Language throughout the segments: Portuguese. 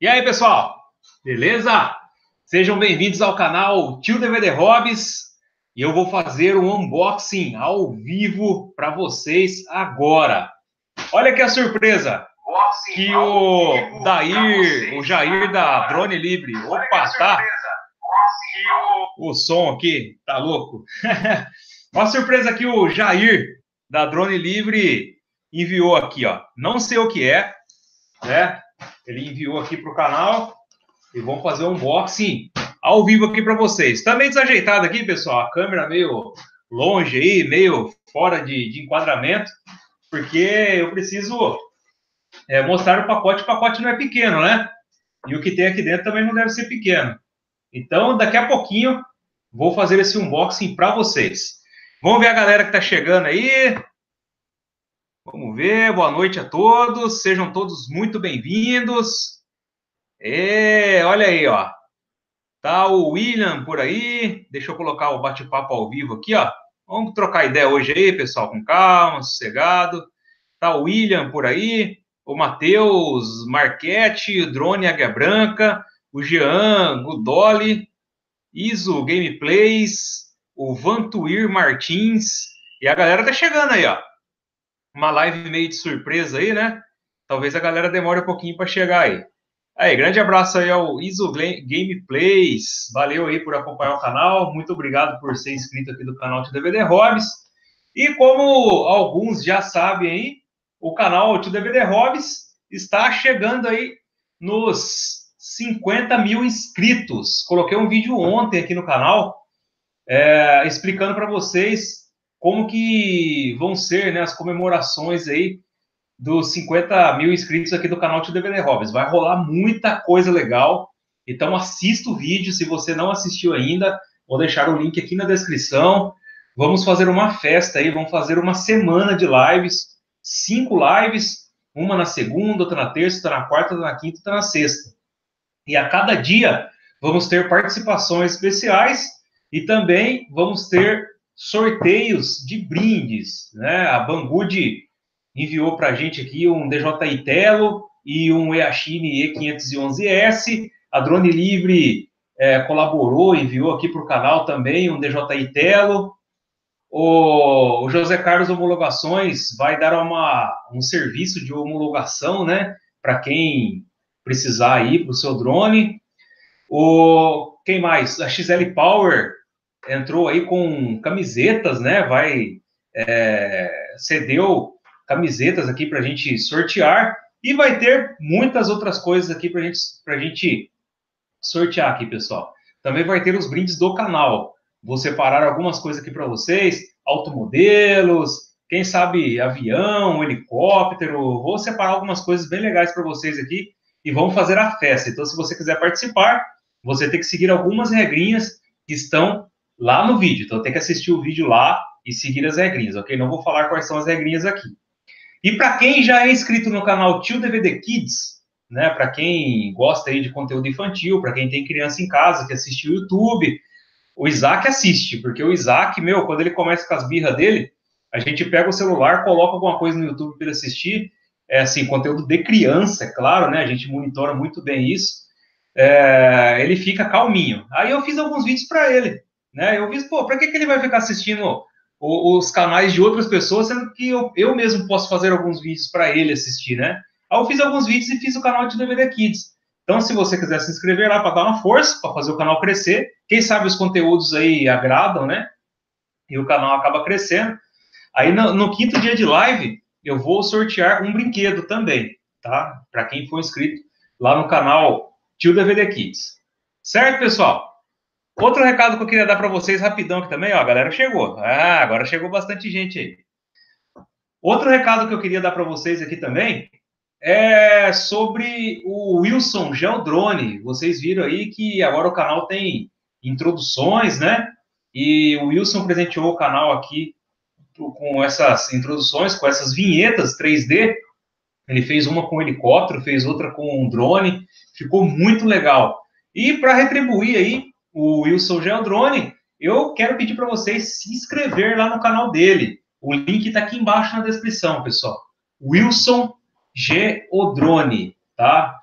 E aí, pessoal? Beleza? Sejam bem-vindos ao canal Tio DVD Hobbies e eu vou fazer um unboxing ao vivo para vocês agora. Olha que a surpresa que o Jair da Drone Livre, opa, tá? O som aqui, tá louco? Uma surpresa que o Jair da Drone Livre enviou aqui, ó. Não sei o que é, né? Ele enviou aqui para o canal e vamos fazer um unboxing ao vivo aqui para vocês. Tá meio desajeitado aqui, pessoal, a câmera meio longe aí, meio fora de enquadramento, porque eu preciso mostrar o pacote não é pequeno, né? E o que tem aqui dentro também não deve ser pequeno. Então, daqui a pouquinho, vou fazer esse unboxing para vocês. Vamos ver a galera que está chegando aí. Vamos ver, boa noite a todos, sejam todos muito bem-vindos. Olha aí, ó. Tá o William por aí. Deixa eu colocar o bate-papo ao vivo aqui, ó. Vamos trocar ideia hoje aí, pessoal, com calma, sossegado. Tá o William por aí, o Matheus Marchetti, o Drone Águia Branca, o Jean Gudoli, Iso Gameplays, o Vantuir Martins. E a galera tá chegando aí, ó. Uma live meio de surpresa aí, né? Talvez a galera demore um pouquinho para chegar aí. Aí, grande abraço aí ao Iso Gameplays. Valeu aí por acompanhar o canal. Muito obrigado por ser inscrito aqui do canal de DVD Hobbies. E como alguns já sabem aí, o canal de DVD Hobbies está chegando aí nos 50 mil inscritos. Coloquei um vídeo ontem aqui no canal explicando para vocês como que vão ser, né, as comemorações aí dos 50 mil inscritos aqui do canal de DVD Hobbies. Vai rolar muita coisa legal, então assista o vídeo se você não assistiu ainda, vou deixar o link aqui na descrição. Vamos fazer uma festa aí, vamos fazer uma semana de lives, 5 lives, uma na segunda, outra na terça, outra na quarta, outra na quinta, outra na sexta. E a cada dia vamos ter participações especiais e também vamos ter sorteios de brindes, né? A Banggood enviou para a gente aqui um DJI Tello e um Eachine E511S. A Drone Livre colaborou, enviou aqui para o canal também um DJI Tello. O José Carlos Homologações vai dar um serviço de homologação, né? Para quem precisar ir para o seu drone. Quem mais? A XL Power entrou aí com camisetas, né? Cedeu camisetas aqui para a gente sortear e vai ter muitas outras coisas aqui para a gente sortear aqui, pessoal. Também vai ter os brindes do canal. Vou separar algumas coisas aqui para vocês, automodelos, quem sabe avião, helicóptero. Vou separar algumas coisas bem legais para vocês aqui e vamos fazer a festa. Então, se você quiser participar, você tem que seguir algumas regrinhas que estão lá no vídeo. Então, tem que assistir o vídeo lá e seguir as regrinhas, ok? Não vou falar quais são as regrinhas aqui. E para quem já é inscrito no canal Tio DVD Kids, né, para quem gosta aí de conteúdo infantil, para quem tem criança em casa que assiste o YouTube, o Isaac assiste, porque o Isaac, quando ele começa com as birras dele, a gente pega o celular, coloca alguma coisa no YouTube para ele assistir, assim, conteúdo de criança, é claro, né, a gente monitora muito bem isso, ele fica calminho. Aí eu fiz alguns vídeos para ele, né, eu vi, pô, para que ele vai ficar assistindo os canais de outras pessoas, sendo que eu mesmo posso fazer alguns vídeos para ele assistir, né? Aí eu fiz alguns vídeos e fiz o canal de DVD Kids. Então, se você quiser se inscrever lá para dar uma força, para fazer o canal crescer, quem sabe os conteúdos aí agradam, né? E o canal acaba crescendo. Aí, no quinto dia de live, eu vou sortear um brinquedo também, tá? Para quem for inscrito lá no canal Tio DVD Kids. Certo, pessoal? Outro recado que eu queria dar para vocês rapidão aqui também, ó, a galera chegou. Ah, agora chegou bastante gente aí. Outro recado que eu queria dar para vocês aqui também é sobre o Wilson Geodrone. Vocês viram aí que agora o canal tem introduções, né? E o Wilson presenteou o canal aqui com essas introduções, com essas vinhetas 3D. Ele fez uma com helicóptero, fez outra com um drone. Ficou muito legal. E para retribuir aí o Wilson Geodrone, eu quero pedir para vocês se inscrever lá no canal dele. O link está aqui embaixo na descrição, pessoal. Wilson Geodrone, tá?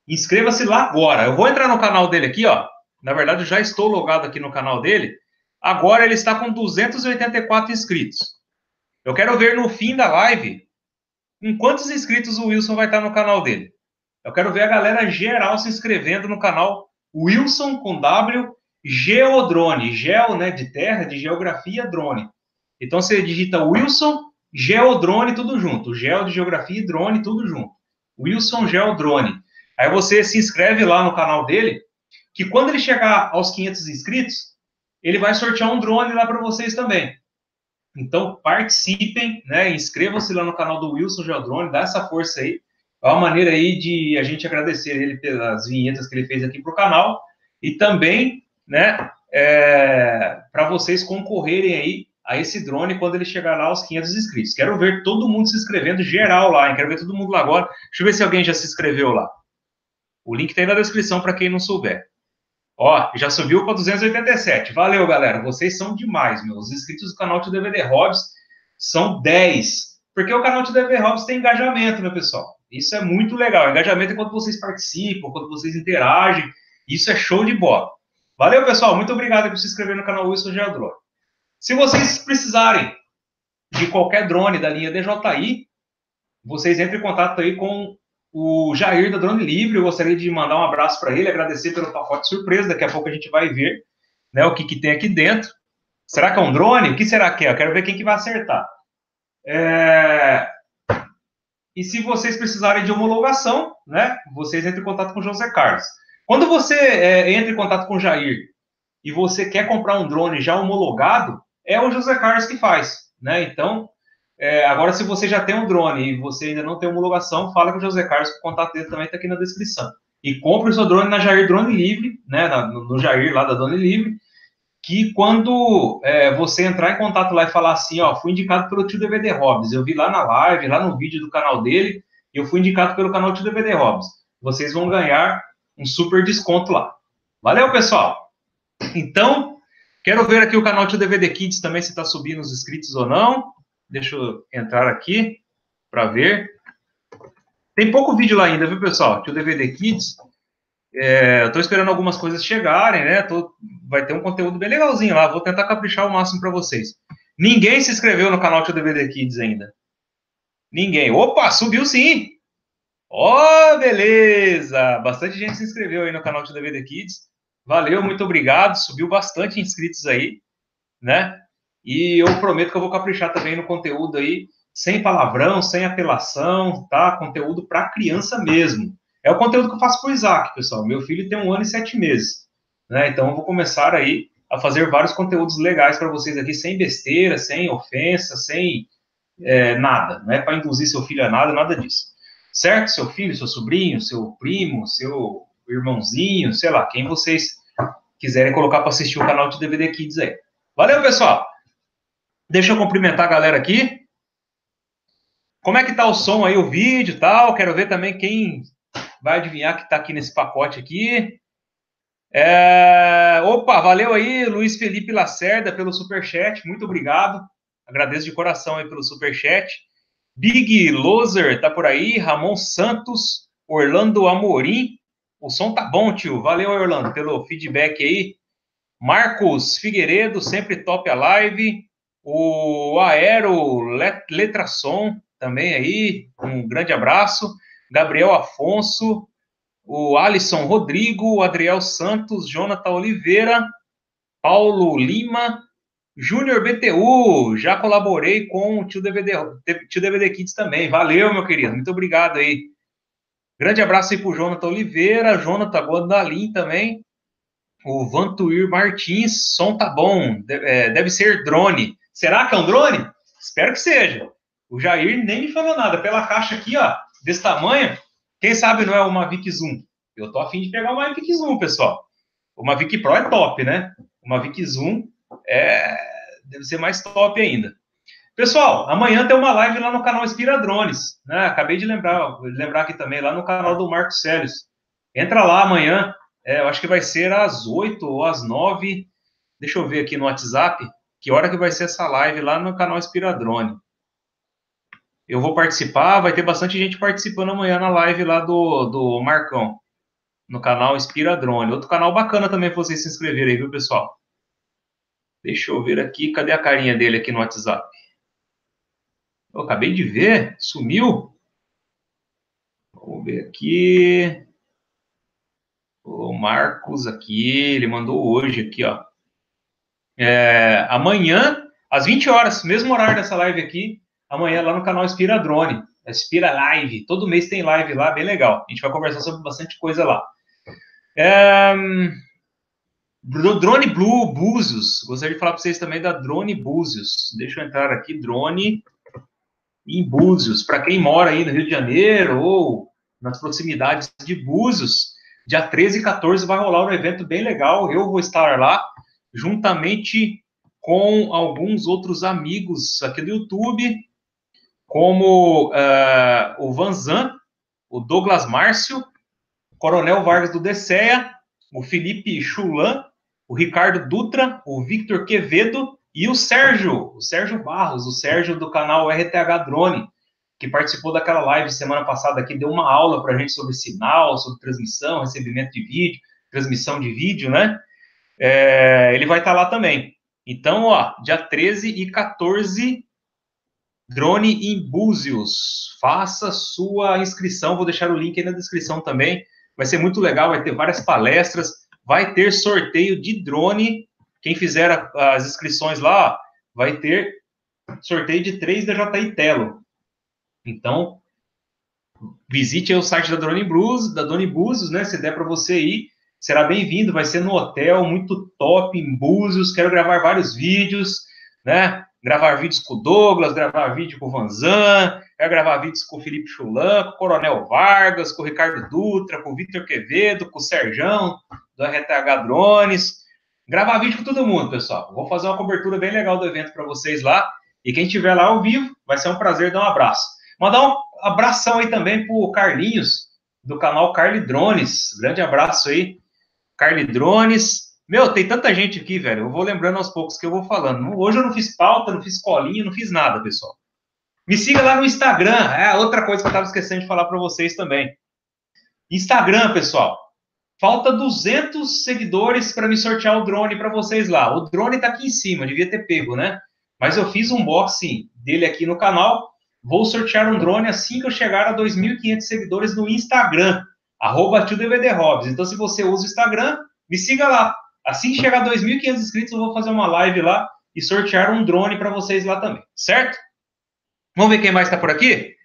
Inscreva-se lá agora. Eu vou entrar no canal dele aqui, ó. Na verdade, eu já estou logado aqui no canal dele. Agora ele está com 284 inscritos. Eu quero ver no fim da live em quantos inscritos o Wilson vai estar no canal dele. Eu quero ver a galera geral se inscrevendo no canal Wilson com W Geodrone. Geo, né, de terra, de geografia, drone. Então você digita Wilson Geodrone, tudo junto. Geo de geografia e drone, tudo junto. Wilson Geodrone. Aí você se inscreve lá no canal dele, que quando ele chegar aos 500 inscritos, ele vai sortear um drone lá para vocês também. Então participem, né? Inscrevam-se lá no canal do Wilson Geodrone, dá essa força aí. É uma maneira aí de a gente agradecer ele pelas vinhetas que ele fez aqui para o canal e também, né, para vocês concorrerem aí a esse drone quando ele chegar lá aos 500 inscritos. Quero ver todo mundo se inscrevendo geral lá, hein? Quero ver todo mundo lá agora. Deixa eu ver se alguém já se inscreveu lá. O link tá aí na descrição para quem não souber. Ó, já subiu para 287. Valeu, galera. Vocês são demais, meu. Os inscritos do canal Tio DVD Hobbies são 10. Porque o canal Tio DVD Hobbies tem engajamento, meu pessoal. Isso é muito legal. Engajamento é quando vocês participam, quando vocês interagem. Isso é show de bola. Valeu, pessoal. Muito obrigado por se inscrever no canal Wilson Geodrone. Se vocês precisarem de qualquer drone da linha DJI, vocês entrem em contato aí com o Jair da Drone Livre. Eu gostaria de mandar um abraço para ele, agradecer pelo pacote surpresa. Daqui a pouco a gente vai ver, né, o que tem aqui dentro. Será que é um drone? O que será que é? Eu quero ver quem que vai acertar. E se vocês precisarem de homologação, né, vocês entrem em contato com o José Carlos. Quando você entra em contato com o Jair e você quer comprar um drone já homologado, é o José Carlos que faz, né? Então, agora, se você já tem um drone e você ainda não tem homologação, fala com o José Carlos, que o contato dele também está aqui na descrição. E compre o seu drone na Jair Drone Livre, né, no Jair lá da Drone Livre, que quando você entrar em contato lá e falar assim, ó, fui indicado pelo Tio DVD Hobbies, eu vi lá na live, lá no vídeo do canal dele, eu fui indicado pelo canal Tio DVD Hobbies. Vocês vão ganhar um super desconto lá. Valeu, pessoal! Então, quero ver aqui o canal Tio DVD Kids também, se está subindo os inscritos ou não. Deixa eu entrar aqui para ver. Tem pouco vídeo lá ainda, viu, pessoal? Tio DVD Kids. Eu estou esperando algumas coisas chegarem, né? Vai ter um conteúdo bem legalzinho lá. Vou tentar caprichar o máximo para vocês. Ninguém se inscreveu no canal Tio DVD Kids ainda. Ninguém. Opa, subiu sim! Ó, beleza! Bastante gente se inscreveu aí no canal Tio DVD Kids. Valeu, muito obrigado. Subiu bastante inscritos aí, né? E eu prometo que eu vou caprichar também no conteúdo aí, sem palavrão, sem apelação, tá? Conteúdo para criança mesmo. É o conteúdo que eu faço pro Isaac, pessoal. Meu filho tem 1 ano e 7 meses, né? Então eu vou começar aí a fazer vários conteúdos legais para vocês aqui, sem besteira, sem ofensa, sem nada. Não é para induzir seu filho a nada, nada disso. Certo? Seu filho, seu sobrinho, seu primo, seu irmãozinho, sei lá, quem vocês quiserem colocar para assistir o canal de DVD Kids aí. Valeu, pessoal! Deixa eu cumprimentar a galera aqui. Como é que tá o som aí, o vídeo e tal? Quero ver também quem vai adivinhar que tá aqui nesse pacote aqui. Opa, valeu aí, Luiz Felipe Lacerda, pelo superchat. Muito obrigado. Agradeço de coração aí pelo superchat. Big Loser tá por aí. Ramon Santos, Orlando Amorim. O som tá bom, tio. Valeu, Orlando, pelo feedback aí. Marcos Figueiredo, sempre top a live. O Aero Letrasom também aí, um grande abraço. Gabriel Afonso, o Alisson Rodrigo, o Adriel Santos, Jonathan Oliveira, Paulo Lima, Júnior BTU, já colaborei com o Tio DVD Kids também. Valeu, meu querido, muito obrigado aí. Grande abraço aí pro Jonathan Oliveira, Jonathan Godalim também. O Vantuir Martins, som tá bom, deve ser drone. Será que é um drone? Espero que seja. O Jair nem me falou nada. Pela caixa aqui, ó, desse tamanho, quem sabe não é uma Mavic Zoom. Eu tô afim de pegar uma Mavic Zoom, pessoal. O Mavic Pro é top, né? O Mavic Zoom deve ser mais top ainda. Pessoal, amanhã tem uma live lá no canal Inspira Drones, né? Acabei de lembrar aqui também, lá no canal do Marcos Célios. Entra lá amanhã. Eu acho que vai ser às 8 ou às 9. Deixa eu ver aqui no WhatsApp que hora que vai ser essa live lá no canal Inspiradrone. Eu vou participar, vai ter bastante gente participando amanhã na live lá do Marcão. no canal Inspira Drone. Outro canal bacana também para vocês se inscreverem aí, viu, pessoal? Deixa eu ver aqui, cadê a carinha dele aqui no WhatsApp? Eu acabei de ver, sumiu. Vamos ver aqui. O Marcos aqui, ele mandou hoje aqui, ó. Amanhã, às 20 horas, mesmo horário dessa live aqui, amanhã lá no canal Inspira Drone. Inspira Live. Todo mês tem live lá, bem legal. A gente vai conversar sobre bastante coisa lá. Drone Blue Búzios. Gostaria de falar para vocês também da Drone Búzios. Deixa eu entrar aqui, Drone em Búzios. Para quem mora aí no Rio de Janeiro ou nas proximidades de Búzios, dia 13 e 14 vai rolar um evento bem legal. Eu vou estar lá, juntamente com alguns outros amigos aqui do YouTube, como o Vanzan, o Douglas Márcio, o Coronel Vargas do DCEA, o Felipe Chulan, o Ricardo Dutra, o Victor Quevedo e o Sérgio Barros, o Sérgio do canal RTH Drone, que participou daquela live semana passada aqui, deu uma aula para a gente sobre sinal, sobre transmissão, recebimento de vídeo, transmissão de vídeo, né? Ele vai estar lá também. Então, ó, dia 13 e 14, Drone em Búzios. Faça sua inscrição, vou deixar o link aí na descrição também. Vai ser muito legal, vai ter várias palestras, vai ter sorteio de drone. Quem fizer as inscrições lá, vai ter sorteio de 3 DJI Tello. Então, visite aí o site da Drone Búzios, né? Se der para você ir, será bem-vindo. Vai ser no hotel, muito top, em Búzios. Quero gravar vários vídeos, né? Gravar vídeos com o Douglas, gravar vídeo com o Vanzan, quero gravar vídeos com o Felipe Chulan, com o Coronel Vargas, com o Ricardo Dutra, com o Victor Quevedo, com o Serjão, do RTH Drones. Gravar vídeo com todo mundo, pessoal. Vou fazer uma cobertura bem legal do evento para vocês lá. E quem estiver lá ao vivo, vai ser um prazer dar um abraço. Mandar um abração aí também pro Carlinhos, do canal Carli Drones. Grande abraço aí, Carli Drones. Meu, tem tanta gente aqui, velho. Eu vou lembrando aos poucos que eu vou falando. Hoje eu não fiz pauta, não fiz colinha, não fiz nada, pessoal. Me siga lá no Instagram. É outra coisa que eu estava esquecendo de falar para vocês também. Instagram, pessoal. Falta 200 seguidores para me sortear o drone para vocês lá. O drone tá aqui em cima, devia ter pego, né? Mas eu fiz um unboxing dele aqui no canal. Vou sortear um drone assim que eu chegar a 2.500 seguidores no Instagram. @TioDVDHobbies. Então, se você usa o Instagram, me siga lá. Assim que chegar a 2.500 inscritos, eu vou fazer uma live lá e sortear um drone para vocês lá também, certo? Vamos ver quem mais está por aqui?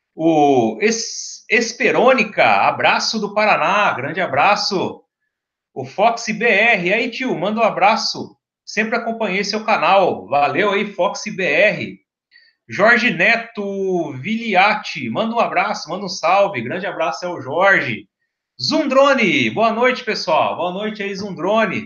O Esperônica, abraço do Paraná, grande abraço. O Fox BR, aí tio, manda um abraço. Sempre acompanhei seu canal, valeu aí Fox BR. Jorge Neto Viliati, manda um abraço, manda um salve, grande abraço ao Jorge. Zundrone, boa noite, pessoal. Boa noite aí, Zundrone.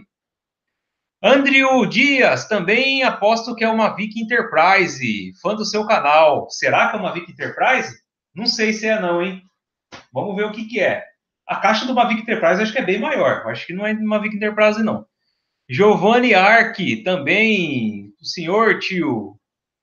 Andrew Dias, também aposto que é uma Mavic Enterprise, fã do seu canal. Será que é uma Mavic Enterprise? Não sei se é não, hein? Vamos ver o que é. A caixa do Mavic Enterprise acho que é bem maior. Acho que não é uma Mavic Enterprise, não. Giovanni Arque, também, o senhor, tio.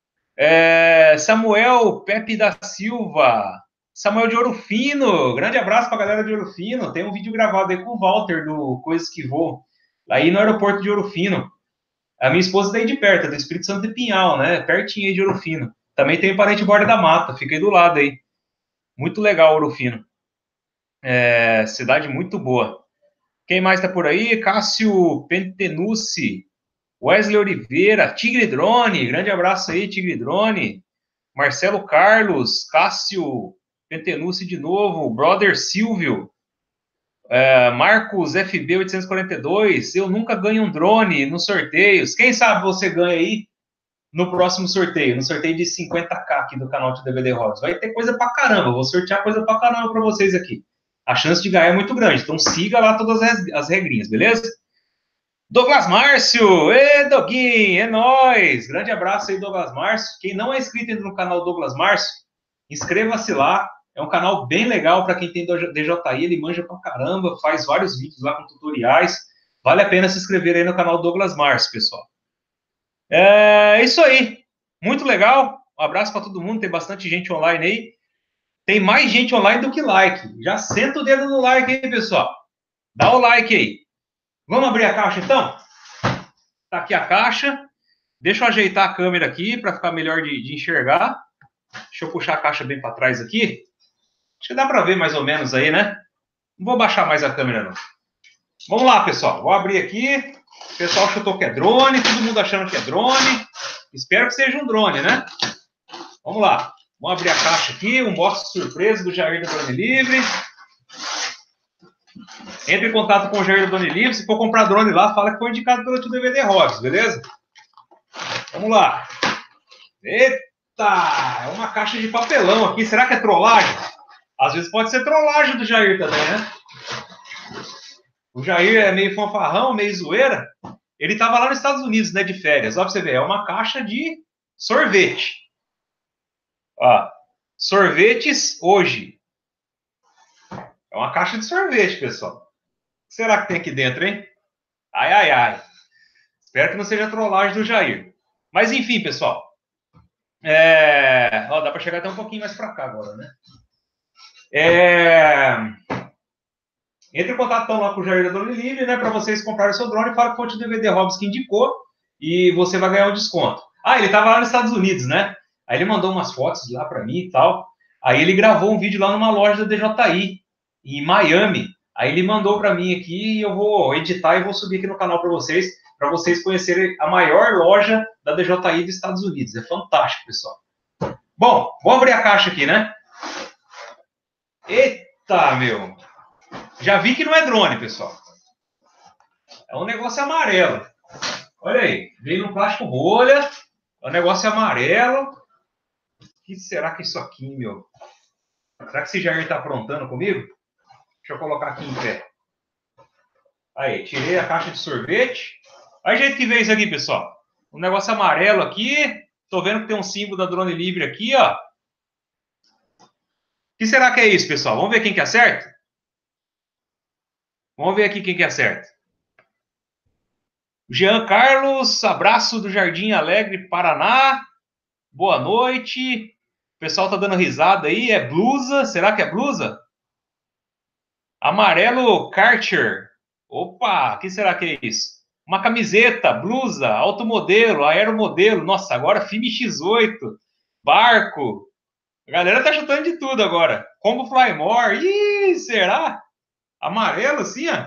Samuel Pepe da Silva, Samuel de Ouro Fino, grande abraço para a galera de Ouro Fino. Tem um vídeo gravado aí com o Walter do Coisas que Voam, aí no aeroporto de Ouro Fino. A minha esposa daí de perto, do Espírito Santo de Pinhal, né? Pertinho aí de Ouro Fino. Também tem parente Borda da Mata, fica aí do lado aí. Muito legal Ouro Fino. Cidade muito boa. Quem mais tá por aí? Cássio Pentenucci, Wesley Oliveira, Tigre Drone, grande abraço aí, Tigre Drone. Marcelo Carlos, Cássio Pentenucci de novo, Brother Silvio, Marcos FB 842, eu nunca ganho um drone nos sorteios. Quem sabe você ganha aí no próximo sorteio, no sorteio de 50k aqui do canal de DVD Hobbies. Vai ter coisa pra caramba, vou sortear coisa pra caramba pra vocês aqui. A chance de ganhar é muito grande, então siga lá todas as regrinhas, beleza? Douglas Márcio, Doguinho, é nóis! Grande abraço aí, Douglas Márcio. Quem não é inscrito ainda no canal Douglas Márcio, inscreva-se lá. É um canal bem legal para quem tem DJI, ele manja pra caramba, faz vários vídeos lá com tutoriais. Vale a pena se inscrever aí no canal Douglas Márcio, pessoal. É isso aí. Muito legal. Um abraço para todo mundo, tem bastante gente online aí. Tem mais gente online do que like. Já senta o dedo no like aí, pessoal. Dá o like aí. Vamos abrir a caixa, então? Tá aqui a caixa. Deixa eu ajeitar a câmera aqui para ficar melhor de enxergar. Deixa eu puxar a caixa bem para trás aqui. Acho que dá para ver mais ou menos aí, né? Não vou baixar mais a câmera, não. Vamos lá, pessoal. Vou abrir aqui. O pessoal chutou que é drone. Todo mundo achando que é drone. Espero que seja um drone, né? Vamos lá. Vamos abrir a caixa aqui. Um box surpresa do Jair da Drone Livre. Entre em contato com o Jair da Drone Livre. Se for comprar drone lá, fala que foi indicado pelo DVD Hobbies, beleza? Vamos lá. Eita! É uma caixa de papelão aqui. Será que é trollagem? Às vezes pode ser trollagem do Jair também, né? O Jair é meio fanfarrão, meio zoeira. Ele estava lá nos Estados Unidos, né, de férias. Ó, pra você ver, é uma caixa de sorvete. Ó, sorvetes hoje. É uma caixa de sorvete, pessoal. O que será que tem aqui dentro, hein? Ai, ai, ai. Espero que não seja trollagem do Jair. Mas enfim, pessoal. Ó, dá para chegar até um pouquinho mais para cá agora, né? Entre em contato então, lá com o Jair da Drone Livre, né? Para vocês comprarem o seu drone. Fala que foi o DVD Hobbies que indicou. E você vai ganhar um desconto. Ah, ele estava lá nos Estados Unidos, né? Aí ele mandou umas fotos lá para mim e tal. Aí ele gravou um vídeo lá numa loja da DJI, em Miami. Aí ele mandou para mim aqui e eu vou editar e vou subir aqui no canal para vocês conhecerem a maior loja da DJI dos Estados Unidos. É fantástico, pessoal. Bom, vou abrir a caixa aqui, né? Eita, meu. Já vi que não é drone, pessoal. É um negócio amarelo. Olha aí, veio no plástico bolha. É um negócio amarelo. O que será que é isso aqui, meu? Será que esse Jair tá aprontando comigo? Deixa eu colocar aqui em pé. Aí, tirei a caixa de sorvete. Olha o jeito que veio isso aqui, pessoal. Um negócio amarelo aqui. Tô vendo que tem um símbolo da Drone Livre aqui, ó. O que será que é isso, pessoal? Vamos ver quem que acerta? Vamos ver aqui quem que acerta. Jean Carlos, abraço do Jardim Alegre, Paraná. Boa noite. O pessoal tá dando risada aí. É blusa? Será que é blusa? Amarelo Karcher. Opa, o que será que é isso? Uma camiseta, blusa, alto modelo, aeromodelo. Nossa, agora filme X8, barco. A galera tá chutando de tudo agora. Combo Fly More. Ih, será? Amarelo, sim, ó.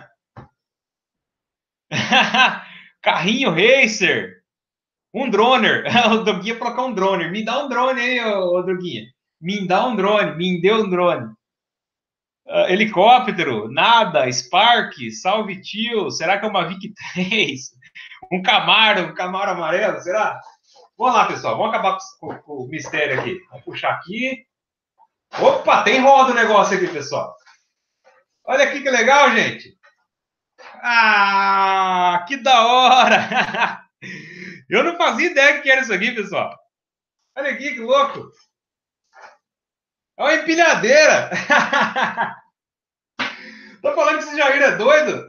Carrinho Racer. Um droner. O Doguinha colocou um droner. Me dá um drone aí, ô Doguinha. Me dá um drone. Me deu um drone. Helicóptero, nada, Spark, salve tio, será que é uma VIC-3? Um Camaro amarelo, será? Vamos lá, pessoal, vamos acabar com o mistério aqui. Vamos puxar aqui. Opa, tem roda o negócio aqui, pessoal. Olha aqui que legal, gente. Ah, que da hora! Eu não fazia ideia que era isso aqui, pessoal. Olha aqui, que louco. É uma empilhadeira. Tô falando que esse Jair é doido?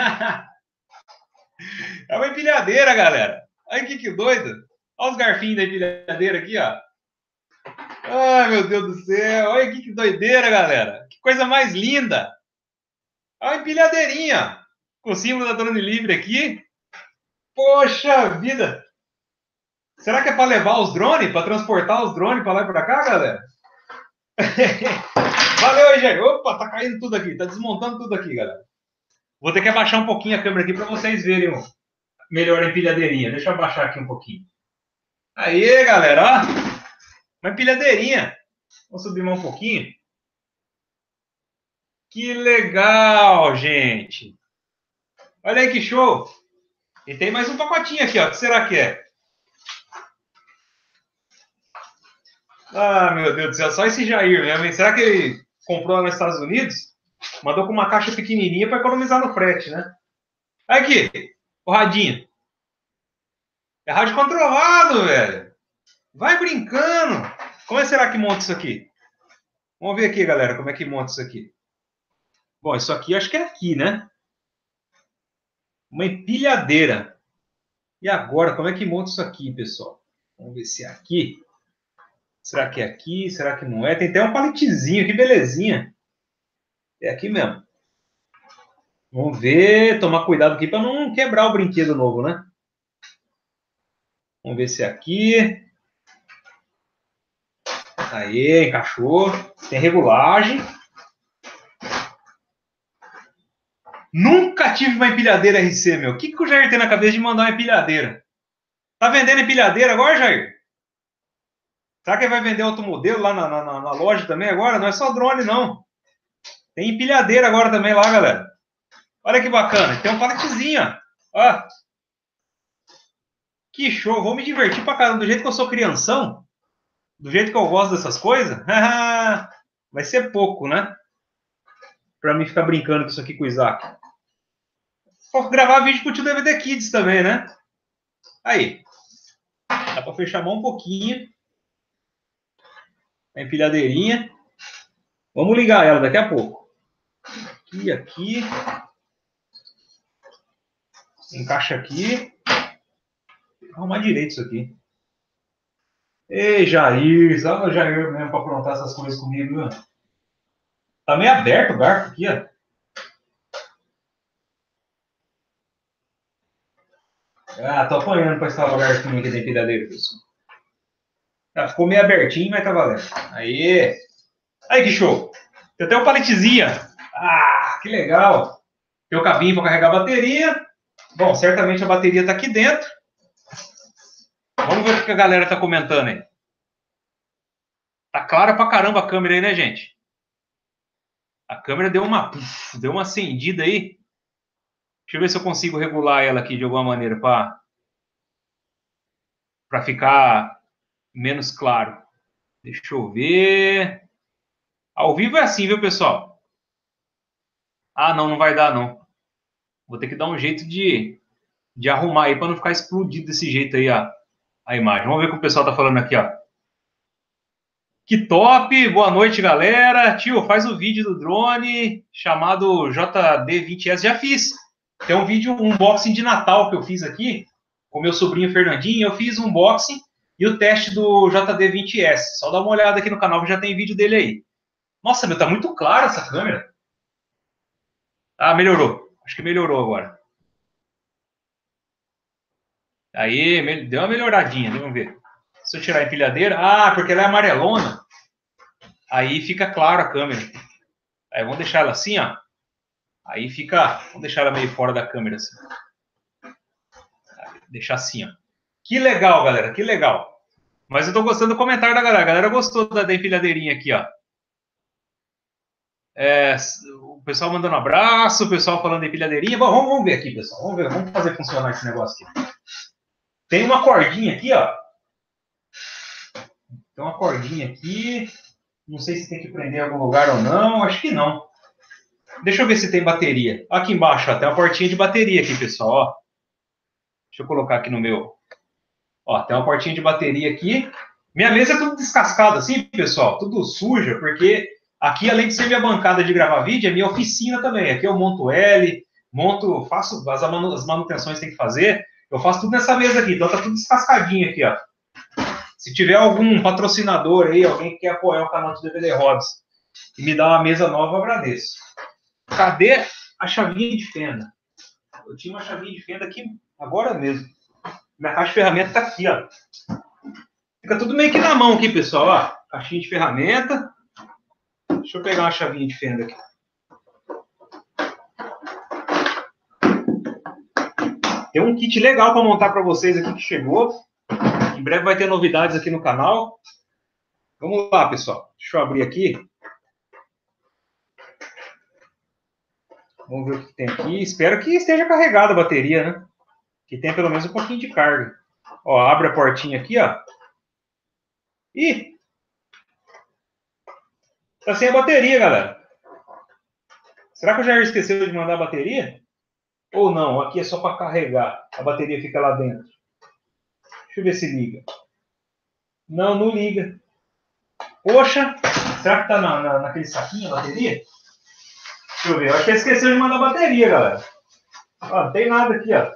É uma empilhadeira, galera. Olha aqui que doido. Olha os garfinhos da empilhadeira aqui, ó. Ai, meu Deus do céu. Olha aqui que doideira, galera. Que coisa mais linda. Olha a empilhadeirinha. Com o símbolo da Drone Livre aqui. Poxa vida. Será que é para levar os drones? Para transportar os drones para lá e para cá, galera? Valeu aí, Jair. Opa, tá caindo tudo aqui. Tá desmontando tudo aqui, galera. Vou ter que abaixar um pouquinho a câmera aqui para vocês verem melhor a empilhadeirinha. Deixa eu abaixar aqui um pouquinho. Aí, galera, ó. Uma empilhadeirinha. Vamos subir mais um pouquinho. Que legal, gente. Olha aí que show. E tem mais um pacotinho aqui, ó. O que será que é? Ah, meu Deus do céu. Só esse Jair mesmo, hein? Será que ele comprou lá nos Estados Unidos? Mandou com uma caixa pequenininha para economizar no frete, né? Aqui, o radinho. É rádio controlado, velho. Vai brincando. Como será que monta isso aqui? Vamos ver aqui, galera, como é que monta isso aqui. Bom, isso aqui acho que é aqui, né? Uma empilhadeira. E agora, como é que monta isso aqui, pessoal? Vamos ver se é aqui. Será que é aqui? Será que não é? Tem até um paletezinho, que belezinha. É aqui mesmo. Vamos ver, tomar cuidado aqui para não quebrar o brinquedo novo, né? Vamos ver se é aqui. Aí, encaixou. Tem regulagem. Nunca tive uma empilhadeira RC, meu. O que o Jair tem na cabeça de mandar uma empilhadeira? Tá vendendo empilhadeira agora, Jair? Será que ele vai vender outro modelo lá na loja também agora? Não é só drone, não. Tem empilhadeira agora também lá, galera. Olha que bacana. Tem um paletezinho, ó. Que show. Vou me divertir pra caramba. Do jeito que eu sou crianção, do jeito que eu gosto dessas coisas, vai ser pouco, né? Pra mim ficar brincando com isso aqui com o Isaac. Vou gravar vídeo com o tio DVD Kids também, né? Aí. Dá pra fechar a mão um pouquinho. A empilhadeirinha. Vamos ligar ela daqui a pouco. Aqui. Encaixa aqui. Arrumar direito isso aqui. Ei, Jair. Só o Jair mesmo pra aprontar essas coisas comigo, viu? Tá meio aberto o garfo aqui, ó. Ah, tô apanhando pra instalar o garfinho aqui da empilhadeira, pessoal. Ah, ficou meio abertinho, mas tá valendo. Aí. Aí, que show. Tem até um paletezinho. Ah, que legal. Tem o cabinho para carregar a bateria. Bom, certamente a bateria está aqui dentro. Vamos ver o que a galera está comentando aí. Tá clara pra caramba a câmera aí, né, gente? A câmera deu uma acendida aí. Deixa eu ver se eu consigo regular ela aqui de alguma maneira para ficar menos claro. Deixa eu ver. Ao vivo é assim, viu, pessoal? Ah, não vai dar, não. Vou ter que dar um jeito de arrumar aí para não ficar explodido desse jeito aí a imagem. Vamos ver o que o pessoal tá falando aqui, ó. Que top! Boa noite, galera. Tio, faz o vídeo do drone chamado JD20S. Já fiz. Tem um vídeo, um unboxing de Natal que eu fiz aqui com meu sobrinho Fernandinho. Eu fiz um unboxing e o teste do JD20S. Só dá uma olhada aqui no canal que já tem vídeo dele aí. Nossa, meu, tá muito clara essa câmera. Ah, melhorou. Acho que melhorou agora. Aí, deu uma melhoradinha. Vamos ver. Se eu tirar a empilhadeira... Ah, porque ela é amarelona. Aí fica claro a câmera. Aí vamos deixar ela assim, ó. Aí fica... Vamos deixar ela meio fora da câmera assim. Deixar assim, ó. Que legal, galera. Que legal. Mas eu tô gostando do comentário da galera. A galera gostou da empilhadeirinha aqui, ó. O pessoal mandando um abraço, o pessoal falando de empilhadeirinha. Bom, vamos ver aqui, pessoal. Vamos ver. Vamos fazer funcionar esse negócio aqui. Tem uma cordinha aqui, ó. Tem uma cordinha aqui. Não sei se tem que prender em algum lugar ou não. Acho que não. Deixa eu ver se tem bateria. Aqui embaixo, ó, tem uma portinha de bateria aqui, pessoal. Ó. Deixa eu colocar aqui no meu. Ó, tem uma portinha de bateria aqui. Minha mesa é tudo descascada assim, pessoal. Tudo suja, porque aqui, além de ser minha bancada de gravar vídeo, é minha oficina também. Aqui eu monto L, faço as manutenções que tem que fazer. Eu faço tudo nessa mesa aqui. Então tá tudo descascadinho aqui, ó. Se tiver algum patrocinador aí, alguém que quer apoiar o canal do DVD Hobbies e me dar uma mesa nova, eu agradeço. Cadê a chavinha de fenda? Eu tinha uma chavinha de fenda aqui agora mesmo. Minha caixa de ferramenta tá aqui, ó. Fica tudo meio que na mão aqui, pessoal, ó. Caixinha de ferramenta. Deixa eu pegar uma chavinha de fenda aqui. Tem um kit legal para montar para vocês aqui que chegou. Em breve vai ter novidades aqui no canal. Vamos lá, pessoal. Deixa eu abrir aqui. Vamos ver o que tem aqui. Espero que esteja carregada a bateria, né? Que tenha pelo menos um pouquinho de carga. Ó, abre a portinha aqui, ó. Ih! Tá sem a bateria, galera. Será que o Jair esqueceu de mandar a bateria? Ou não? Aqui é só para carregar. A bateria fica lá dentro. Deixa eu ver se liga. Não, não liga. Poxa! Será que tá naquele saquinho a bateria? Deixa eu ver. Eu acho que ele esqueceu de mandar a bateria, galera. Ó, não tem nada aqui, ó.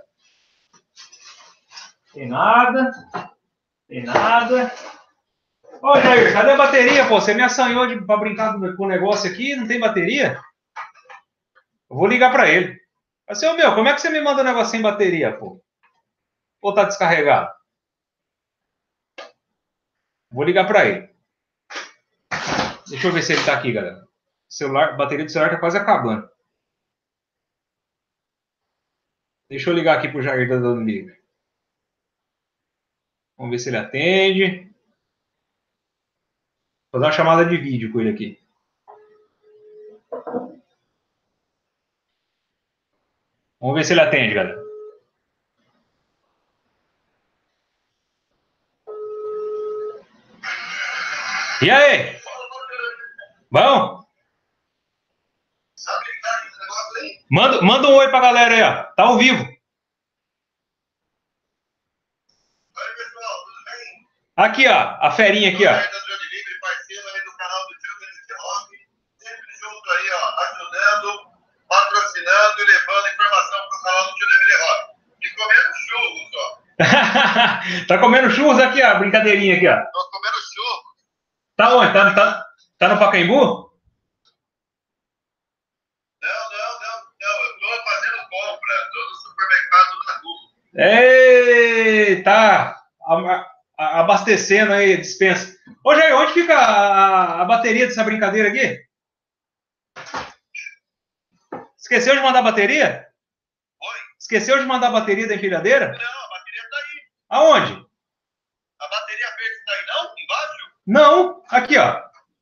Tem nada. Tem nada. Ô, Jair, cadê a bateria, pô? Você me assanhou para brincar com o negócio aqui, não tem bateria? Eu vou ligar para ele. Assim, ô meu, como é que você me manda um negócio sem bateria, pô? Ou tá descarregado? Vou ligar para ele. Deixa eu ver se ele tá aqui, galera. Celular, bateria do celular tá quase acabando. Deixa eu ligar aqui pro Jair da Dona Livre. Vamos ver se ele atende. Vou dar uma chamada de vídeo com ele aqui. Vamos ver se ele atende, galera. E aí? Bom? Manda um oi pra galera aí, ó. Tá ao vivo. Aqui, ó. A ferinha aqui, ó. Patrocinando e levando informação para o canal do Tio DVD Rock. E comendo churros, ó. Tá comendo churros aqui, ó. Brincadeirinha aqui, ó. Tô comendo churros. Tá onde? Tá no Pacaembu? Não. Eu tô fazendo compra. Tô no supermercado da Rua. Ei, tá abastecendo aí a dispensa. Ô, Jair, onde fica a bateria dessa brincadeira aqui? Esqueceu de mandar a bateria? Oi? Esqueceu de mandar a bateria da empilhadeira? Não, a bateria tá aí. Aonde? A bateria verde tá aí, não? Embaixo? Não, aqui, ó.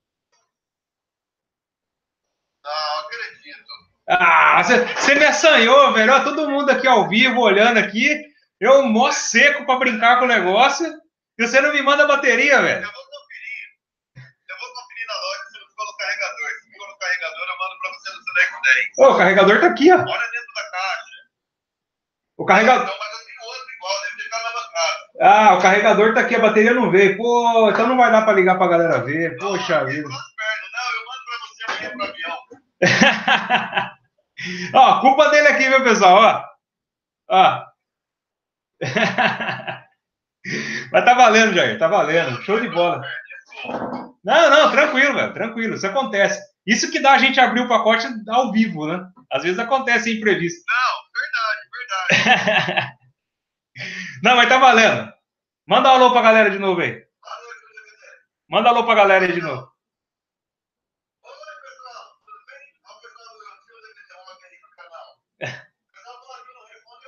Não, acredito. Ah, você me assanhou, velho. Ó, todo mundo aqui ao vivo, olhando aqui. Eu mó seco pra brincar com o negócio. E você não me manda a bateria, velho. Eu vou conferir na loja se não ficou no carregador. Se ficou no carregador, eu mando pra você no Sedex 10. Ô, o carregador tá aqui, ó. Olha dentro da caixa. O carregador... Não, mas eu tenho outro igual, deve ficar na bancada. Ah, o carregador tá aqui, a bateria não veio. Pô, então não vai dar pra ligar pra galera ver. Poxa vida. Não, eu mando pra você amanhã pro avião. Ó, culpa dele aqui, viu, pessoal? Ó. Mas tá valendo, Jair, tá valendo. Show de bola. Não, tranquilo, velho, tranquilo. Isso acontece. Isso que dá a gente abrir o pacote ao vivo, né? Às vezes acontece imprevisto. Não, verdade. Não, mas tá valendo. Manda um alô pra galera de novo aí. Manda um alô pra galera aí de novo. Oi, pessoal, tudo bem? Olha o pessoal do Tio DVD Rock aí no canal. O pessoal falou que não responde,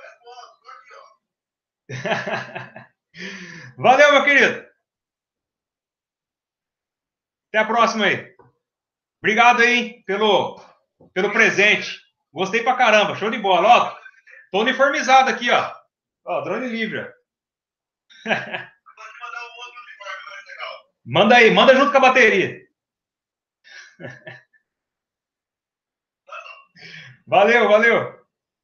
eu respondo. Tô aqui, ó. Valeu, meu querido. Até a próxima aí. Obrigado aí pelo presente. Gostei pra caramba. Show de bola. Ó, tô uniformizado aqui, ó. Ó, drone livre. Vou te mandar um outro uniforme mais legal. Manda aí, manda junto com a bateria. Valeu.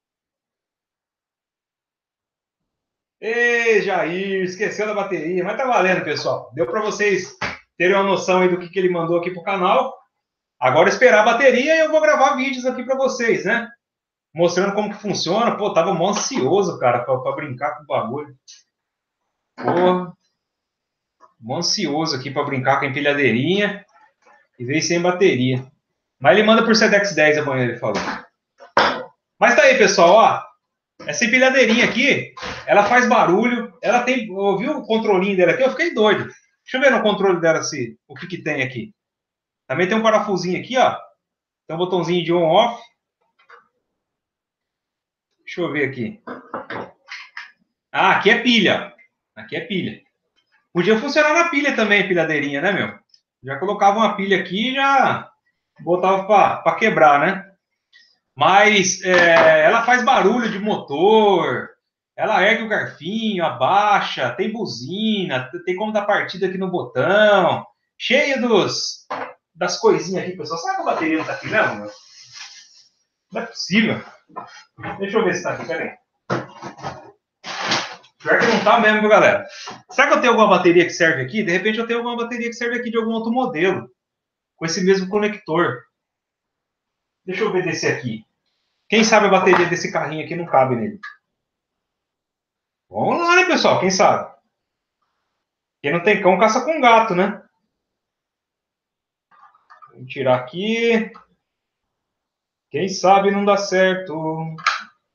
Ei, Jair, esqueceu da bateria, mas tá valendo, pessoal. Deu para vocês terem uma noção aí do que ele mandou aqui pro canal. Agora esperar a bateria e eu vou gravar vídeos aqui para vocês, né? Mostrando como que funciona. Pô, tava mó ansioso, cara, para brincar com o bagulho. Porra. Mó ansioso aqui para brincar com a empilhadeirinha e veio sem bateria. Mas ele manda por Sedex 10 amanhã, ele falou. Mas tá aí, pessoal, ó. Essa empilhadeirinha aqui, ela faz barulho. Ela tem... Ouviu o controlinho dela aqui? Eu fiquei doido. Deixa eu ver no controle dela se, o que tem aqui. Também tem um parafusinho aqui, ó. Tem um botãozinho de on-off. Deixa eu ver aqui. Ah, aqui é pilha. Aqui é pilha. Podia funcionar na pilha também, a empilhadeirinha, né, meu? Já colocava uma pilha aqui e já botava para quebrar, né? Mas ela faz barulho de motor, ela ergue o garfinho, abaixa, tem buzina, tem como dar partida aqui no botão, cheia das coisinhas aqui, pessoal. Será que a bateria não tá aqui mesmo, meu? Não é possível. Deixa eu ver se tá aqui, peraí. Pior que não tá mesmo, viu, galera? Será que eu tenho alguma bateria que serve aqui? De repente eu tenho alguma bateria que serve aqui de algum outro modelo, com esse mesmo conector. Deixa eu ver desse aqui. Quem sabe a bateria desse carrinho aqui não cabe nele? Vamos lá, né, pessoal? Quem sabe? Quem não tem cão, caça com gato, né? Vamos tirar aqui. Quem sabe não dá certo.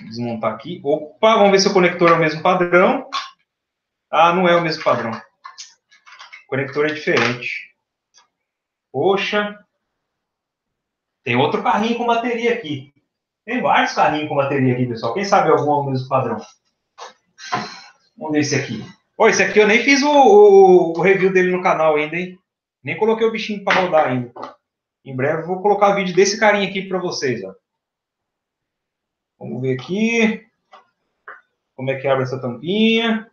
Desmontar aqui. Opa, vamos ver se o conector é o mesmo padrão. Ah, não é o mesmo padrão. O conector é diferente. Poxa. Tem outro carrinho com bateria aqui. Tem vários carrinhos com bateria aqui, pessoal. Quem sabe algum é o mesmo padrão? Vamos ver esse aqui. Pô, esse aqui eu nem fiz o review dele no canal ainda, hein? Nem coloquei o bichinho para rodar ainda. Em breve eu vou colocar vídeo desse carinha aqui para vocês, ó. Vamos ver aqui. Como é que abre essa tampinha.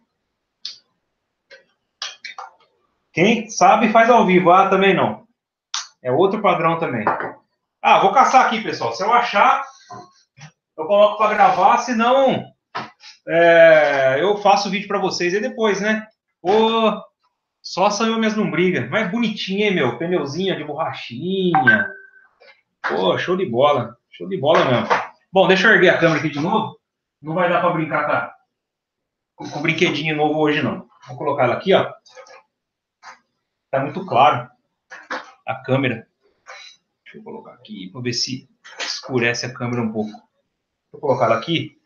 Quem sabe faz ao vivo. Ah, também não. É outro padrão também. Ah, vou caçar aqui, pessoal. Se eu achar, eu coloco para gravar. Se não, eu faço o vídeo para vocês aí depois, né? Pô, só saiu minhas lombrigas. Mas bonitinho, hein, meu? Pneuzinho de borrachinha. Pô, show de bola. Show de bola mesmo. Bom, deixa eu erguer a câmera aqui de novo. Não vai dar para brincar com o brinquedinho novo hoje, não. Vou colocar ela aqui, ó. Tá muito claro a câmera. Deixa eu colocar aqui para ver se escurece a câmera um pouco. Vou colocar ela aqui.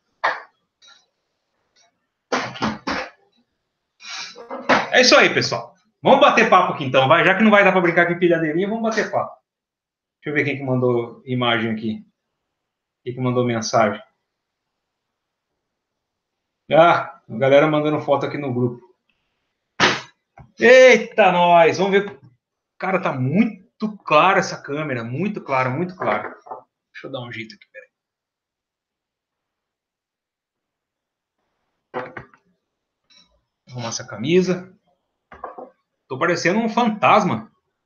É isso aí, pessoal. Vamos bater papo aqui então, vai. Já que não vai dar para brincar com empilhadeirinha, vamos bater papo. Deixa eu ver quem que mandou imagem aqui. Quem que mandou mensagem. Ah, a galera mandando foto aqui no grupo. Eita, nós! Vamos ver. Cara, tá muito clara essa câmera. Muito clara, muito clara. Deixa eu dar um jeito aqui, peraí. Arrumar essa camisa. Tô parecendo um fantasma.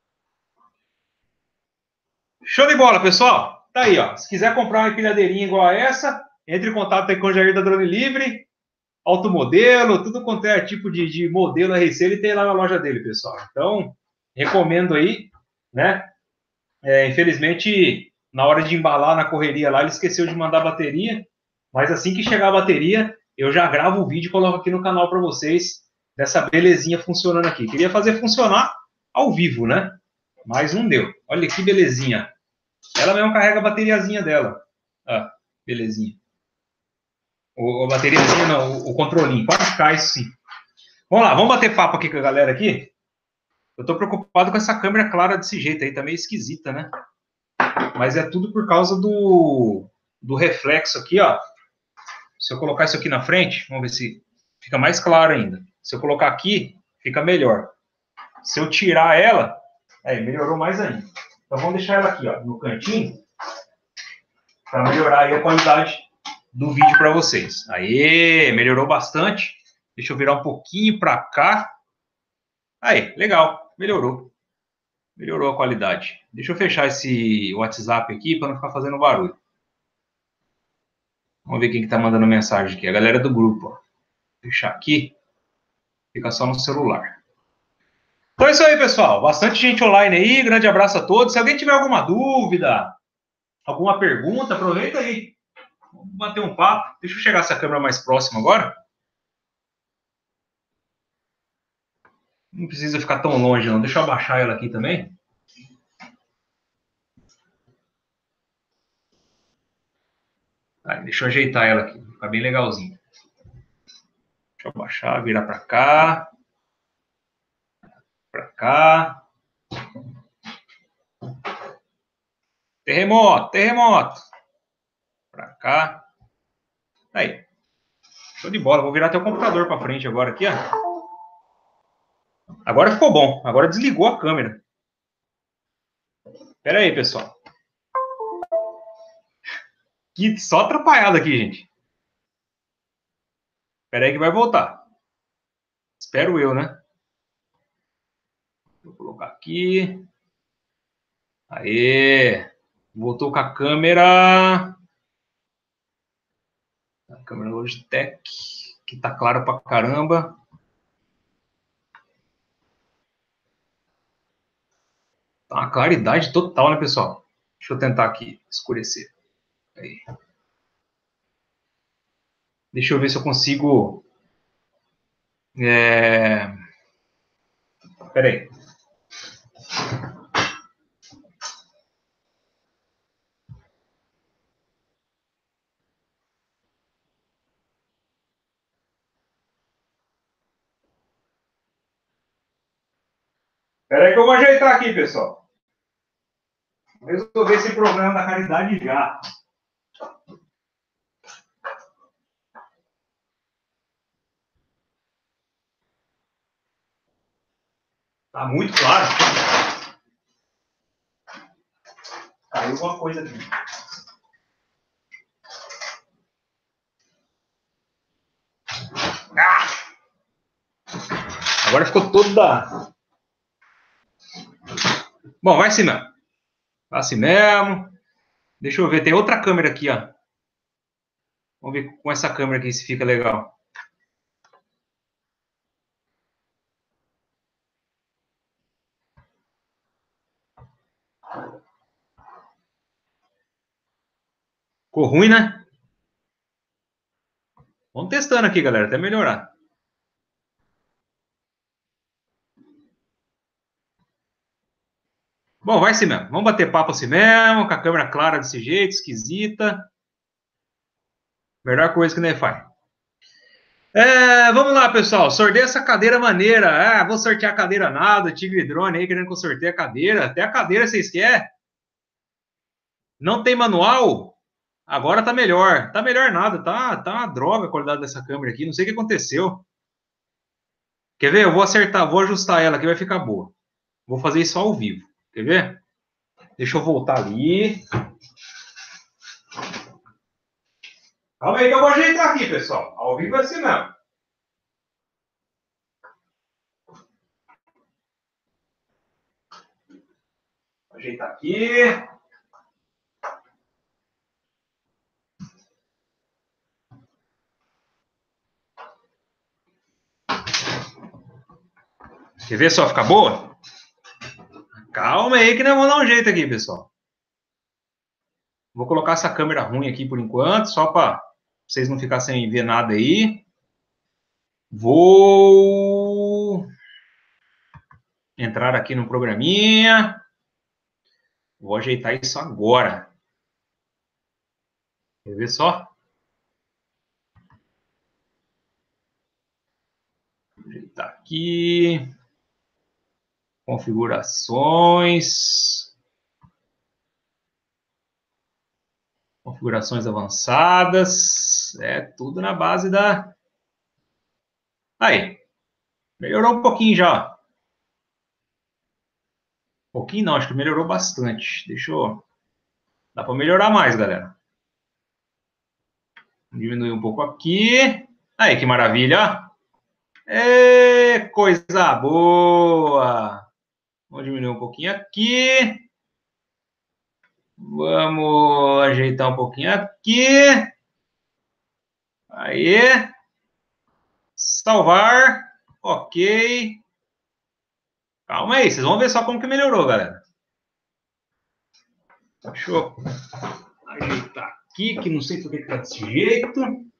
Show de bola, pessoal! Tá aí, ó. Se quiser comprar uma empilhadeirinha igual a essa, entre em contato aí com o Jair da Drone Livre. Automodelo, tudo quanto é tipo de modelo RC, ele tem lá na loja dele, pessoal. Então, recomendo aí, né? Infelizmente, na hora de embalar na correria lá, ele esqueceu de mandar a bateria, mas assim que chegar a bateria, eu já gravo o vídeo e coloco aqui no canal para vocês, dessa belezinha funcionando aqui. Queria fazer funcionar ao vivo, né? Mas não deu. Olha que belezinha. Ela mesmo carrega a bateriazinha dela. Ah, belezinha. A bateriazinha não, o controlinho. Quase cai isso sim. Vamos lá, vamos bater papo aqui com a galera aqui. Eu tô preocupado com essa câmera clara desse jeito aí, tá meio esquisita, né? Mas é tudo por causa do reflexo aqui, ó. Se eu colocar isso aqui na frente, vamos ver se fica mais claro ainda. Se eu colocar aqui, fica melhor. Se eu tirar ela, melhorou mais ainda. Então vamos deixar ela aqui, ó, no cantinho, para melhorar aí a qualidade do vídeo para vocês. Aê, melhorou bastante. Deixa eu virar um pouquinho para cá. Aí, legal, melhorou. Melhorou a qualidade. Deixa eu fechar esse WhatsApp aqui para não ficar fazendo barulho. Vamos ver quem que tá mandando mensagem aqui. A galera do grupo, ó. Fechar aqui. Fica só no celular. Então é isso aí, pessoal. Bastante gente online aí. Grande abraço a todos. Se alguém tiver alguma dúvida, alguma pergunta, aproveita aí. Vamos bater um papo. Deixa eu chegar essa câmera mais próxima agora. Não precisa ficar tão longe, não. Deixa eu abaixar ela aqui também. Deixa eu ajeitar ela aqui. Ficar bem legalzinho. Deixa eu abaixar, virar para cá. Para cá. Terremoto, terremoto. Para cá. Aí. Show de bola. Vou virar até o computador para frente agora aqui, ó. Agora ficou bom. Agora desligou a câmera. Pera aí, pessoal. Que só atrapalhado aqui, gente. Pera aí que vai voltar. Espero eu, né? Vou colocar aqui. Aê! Voltou com a câmera. A câmera Logitech, que tá claro pra caramba. Tá uma claridade total, né, pessoal? Deixa eu tentar aqui escurecer. Aí. Deixa eu ver se eu consigo... Pera aí. Espera aí que eu vou ajeitar aqui, pessoal. Vou resolver esse problema da caridade já. Tá muito claro. Caiu alguma coisa aqui. Ah! Agora ficou todo da... Bom, vai assim mesmo. Vai assim mesmo. Deixa eu ver, tem outra câmera aqui, ó. Vamos ver com essa câmera aqui se fica legal. Ficou ruim, né? Vamos testando aqui, galera, até melhorar. Bom, vai assim mesmo. Vamos bater papo assim mesmo, com a câmera clara desse jeito, esquisita. Melhor coisa que nem faz. Vamos lá, pessoal. Sorteia essa cadeira maneira. Vou sortear a cadeira nada. Tigre Drone aí querendo que eu sorteie a cadeira. Até a cadeira vocês querem? Não tem manual? Agora tá melhor. Tá melhor nada. Tá uma droga a qualidade dessa câmera aqui. Não sei o que aconteceu. Quer ver? Eu vou acertar, vou ajustar ela aqui, vai ficar boa. Vou fazer isso ao vivo. Quer ver? Deixa eu voltar ali. Calma aí que eu vou ajeitar aqui, pessoal. Ao vivo é assim mesmo. Vou ajeitar aqui. Quer ver só ficar boa? Calma aí que nós vamos dar um jeito aqui, pessoal. Vou colocar essa câmera ruim aqui por enquanto, só para vocês não ficarem sem ver nada aí. Vou entrar aqui no programinha. Vou ajeitar isso agora. Quer ver só? Vou ajeitar aqui. Configurações. Configurações avançadas. Tudo na base da... Aí. Melhorou um pouquinho já. Um pouquinho não, acho que melhorou bastante. Deixa eu... Dá para melhorar mais, galera. Diminuir um pouco aqui. Aí, que maravilha. Coisa boa. Vamos diminuir um pouquinho aqui. Vamos ajeitar um pouquinho aqui. Aí. Salvar. Ok. Calma aí, vocês vão ver só como que melhorou, galera. Deixa eu ajeitar aqui, que não sei por que tá desse jeito.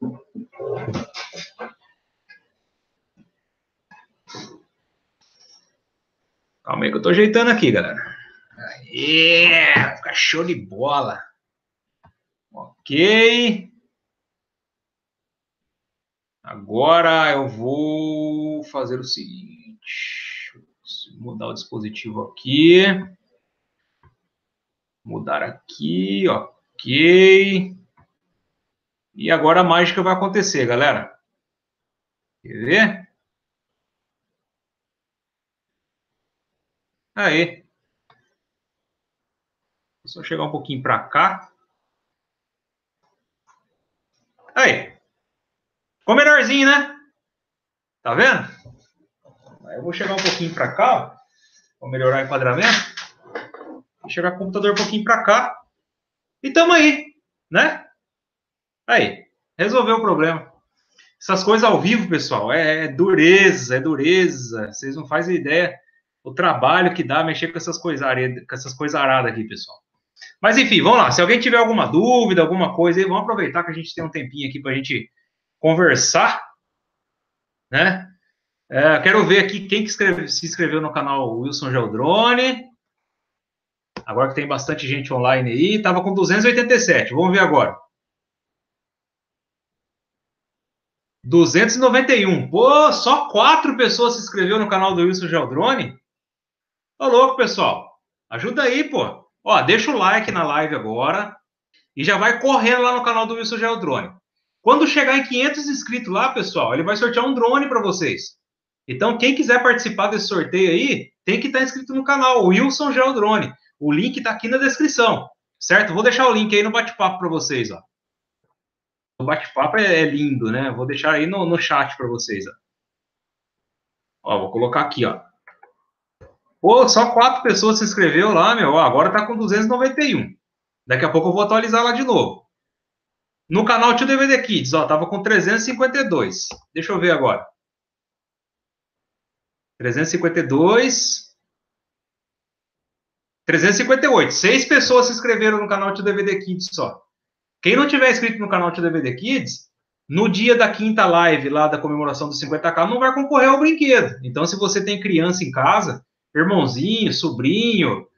Calma aí que eu tô ajeitando aqui, galera. Aí, vai ficar show de bola. Ok. Agora eu vou fazer o seguinte. Vou mudar o dispositivo aqui. Mudar aqui, ok. E agora a mágica vai acontecer, galera. Quer ver? Aí. Vou só chegar um pouquinho para cá. Aí. Ficou melhorzinho, né? Tá vendo? Aí eu vou chegar um pouquinho para cá. Vou melhorar o enquadramento. Vou chegar o computador um pouquinho para cá. E tamo aí, né? Aí. Resolveu o problema. Essas coisas ao vivo, pessoal, é dureza, é dureza. Vocês não fazem ideia o trabalho que dá mexer com essas coisas aradas aqui, pessoal. Mas enfim, vamos lá. Se alguém tiver alguma dúvida, alguma coisa aí, vamos aproveitar que a gente tem um tempinho aqui para a gente conversar, né? Quero ver aqui quem que se inscreveu no canal Wilson Geldrone. Agora que tem bastante gente online aí, estava com 287. Vamos ver agora. 291. Pô, só 4 pessoas se inscreveu no canal do Wilson Geldrone? Ô, louco, pessoal. Ajuda aí, pô. Ó, deixa o like na live agora e já vai correndo lá no canal do Wilson Geodrone. Quando chegar em 500 inscritos lá, pessoal, ele vai sortear um drone para vocês. Então, quem quiser participar desse sorteio aí, tem que estar inscrito no canal, Wilson Geodrone. O link está aqui na descrição, certo? Vou deixar o link aí no bate-papo para vocês, ó. O bate-papo é lindo, né? Vou deixar aí no chat para vocês, ó. Ó, vou colocar aqui, ó. Pô, só 4 pessoas se inscreveu lá, meu. Ó, agora tá com 291. Daqui a pouco eu vou atualizar lá de novo. No canal Tio DVD Kids, ó, tava com 352. Deixa eu ver agora. 352. 358. 6 pessoas se inscreveram no canal Tio DVD Kids só. Quem não tiver inscrito no canal Tio DVD Kids, no dia da quinta live lá da comemoração dos 50K, não vai concorrer ao brinquedo. Então, se você tem criança em casa, irmãozinho, sobrinho,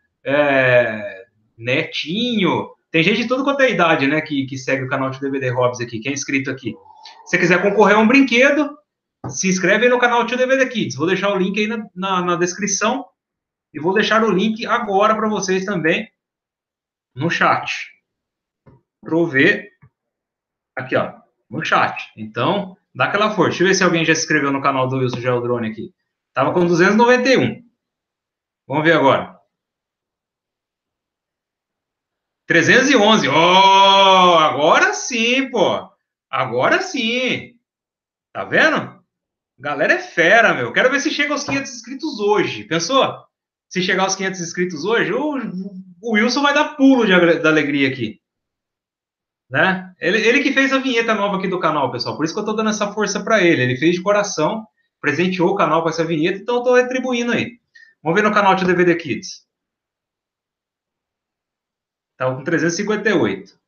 netinho, tem gente de tudo quanto é idade, né, que segue o canal Tio DVD Hobbies aqui, que é inscrito aqui. Se você quiser concorrer a um brinquedo, se inscreve aí no canal Tio DVD Kids. Vou deixar o link aí na descrição e vou deixar o link agora para vocês também no chat. Para eu ver aqui, ó, no chat. Então, dá aquela força. Deixa eu ver se alguém já se inscreveu no canal do Wilson Geodrone aqui. Tava com 291. Vamos ver agora. 311. Oh, agora sim, pô. Agora sim. Tá vendo? Galera é fera, meu. Quero ver se chega aos 500 inscritos hoje. Pensou? Se chegar aos 500 inscritos hoje, o Wilson vai dar pulo da alegria aqui. Né? Ele que fez a vinheta nova aqui do canal, pessoal. Por isso que eu tô dando essa força para ele. Ele fez de coração, presenteou o canal com essa vinheta, então eu tô retribuindo aí. Vamos ver no canal de DVD Kids. Tava com 358.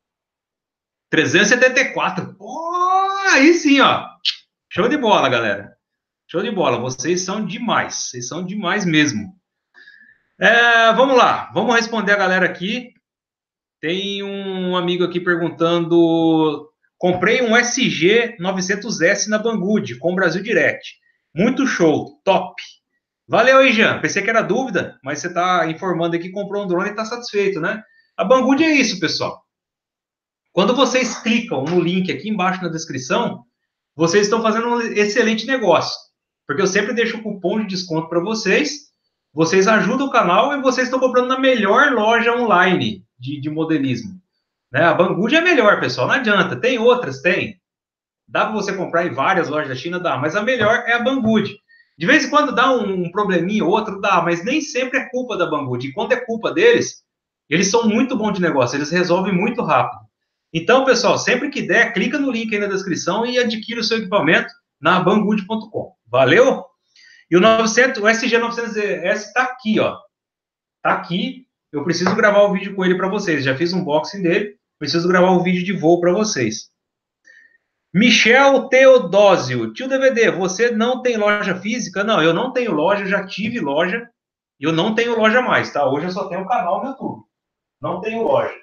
374. Pô, aí sim, ó. Show de bola, galera. Show de bola. Vocês são demais. Vocês são demais mesmo. Vamos lá. Vamos responder a galera aqui. Tem um amigo aqui perguntando: comprei um SG 900S na Banggood com Brasil Direct. Muito show, top. Valeu aí, Jean. Pensei que era dúvida, mas você está informando aqui que comprou um drone e está satisfeito, né? A Banggood é isso, pessoal. Quando vocês clicam no link aqui embaixo na descrição, vocês estão fazendo um excelente negócio. Porque eu sempre deixo um cupom de desconto para vocês. Vocês ajudam o canal e vocês estão comprando na melhor loja online de modelismo. Né? A Banggood é melhor, pessoal. Não adianta. Tem outras? Tem. Dá para você comprar em várias lojas da China? Dá. Mas a melhor é a Banggood. De vez em quando dá um probleminha ou outro, dá. Mas nem sempre é culpa da Banggood. E quando é culpa deles, eles são muito bons de negócio. Eles resolvem muito rápido. Então, pessoal, sempre que der, clica no link aí na descrição e adquira o seu equipamento na banggood.com. Valeu? E o SG900S está aqui, ó. Está aqui. Eu preciso gravar o vídeo com ele para vocês. Já fiz um unboxing dele. Preciso gravar um vídeo de voo para vocês. Michel Teodósio. Tio DVD, você não tem loja física? Não, eu não tenho loja. Já tive loja. E eu não tenho loja mais, tá? Hoje eu só tenho um canal no YouTube. Não tenho loja.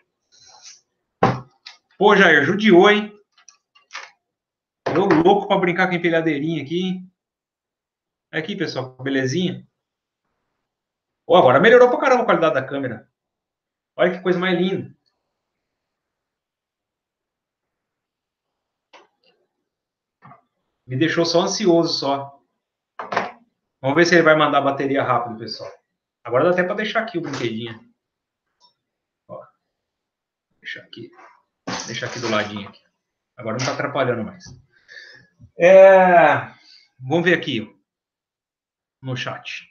Pô, Jair, judiou, hein? Eu louco para brincar com empilhadeirinha aqui, hein? Aqui, pessoal, belezinha? Oh, agora melhorou pra caramba a qualidade da câmera. Olha que coisa mais linda. Me deixou só ansioso, só. Vamos ver se ele vai mandar a bateria rápido, pessoal. Agora dá até para deixar aqui o brinquedinho. Ó. Deixar aqui do ladinho. Aqui. Agora não está atrapalhando mais. Vamos ver aqui no chat.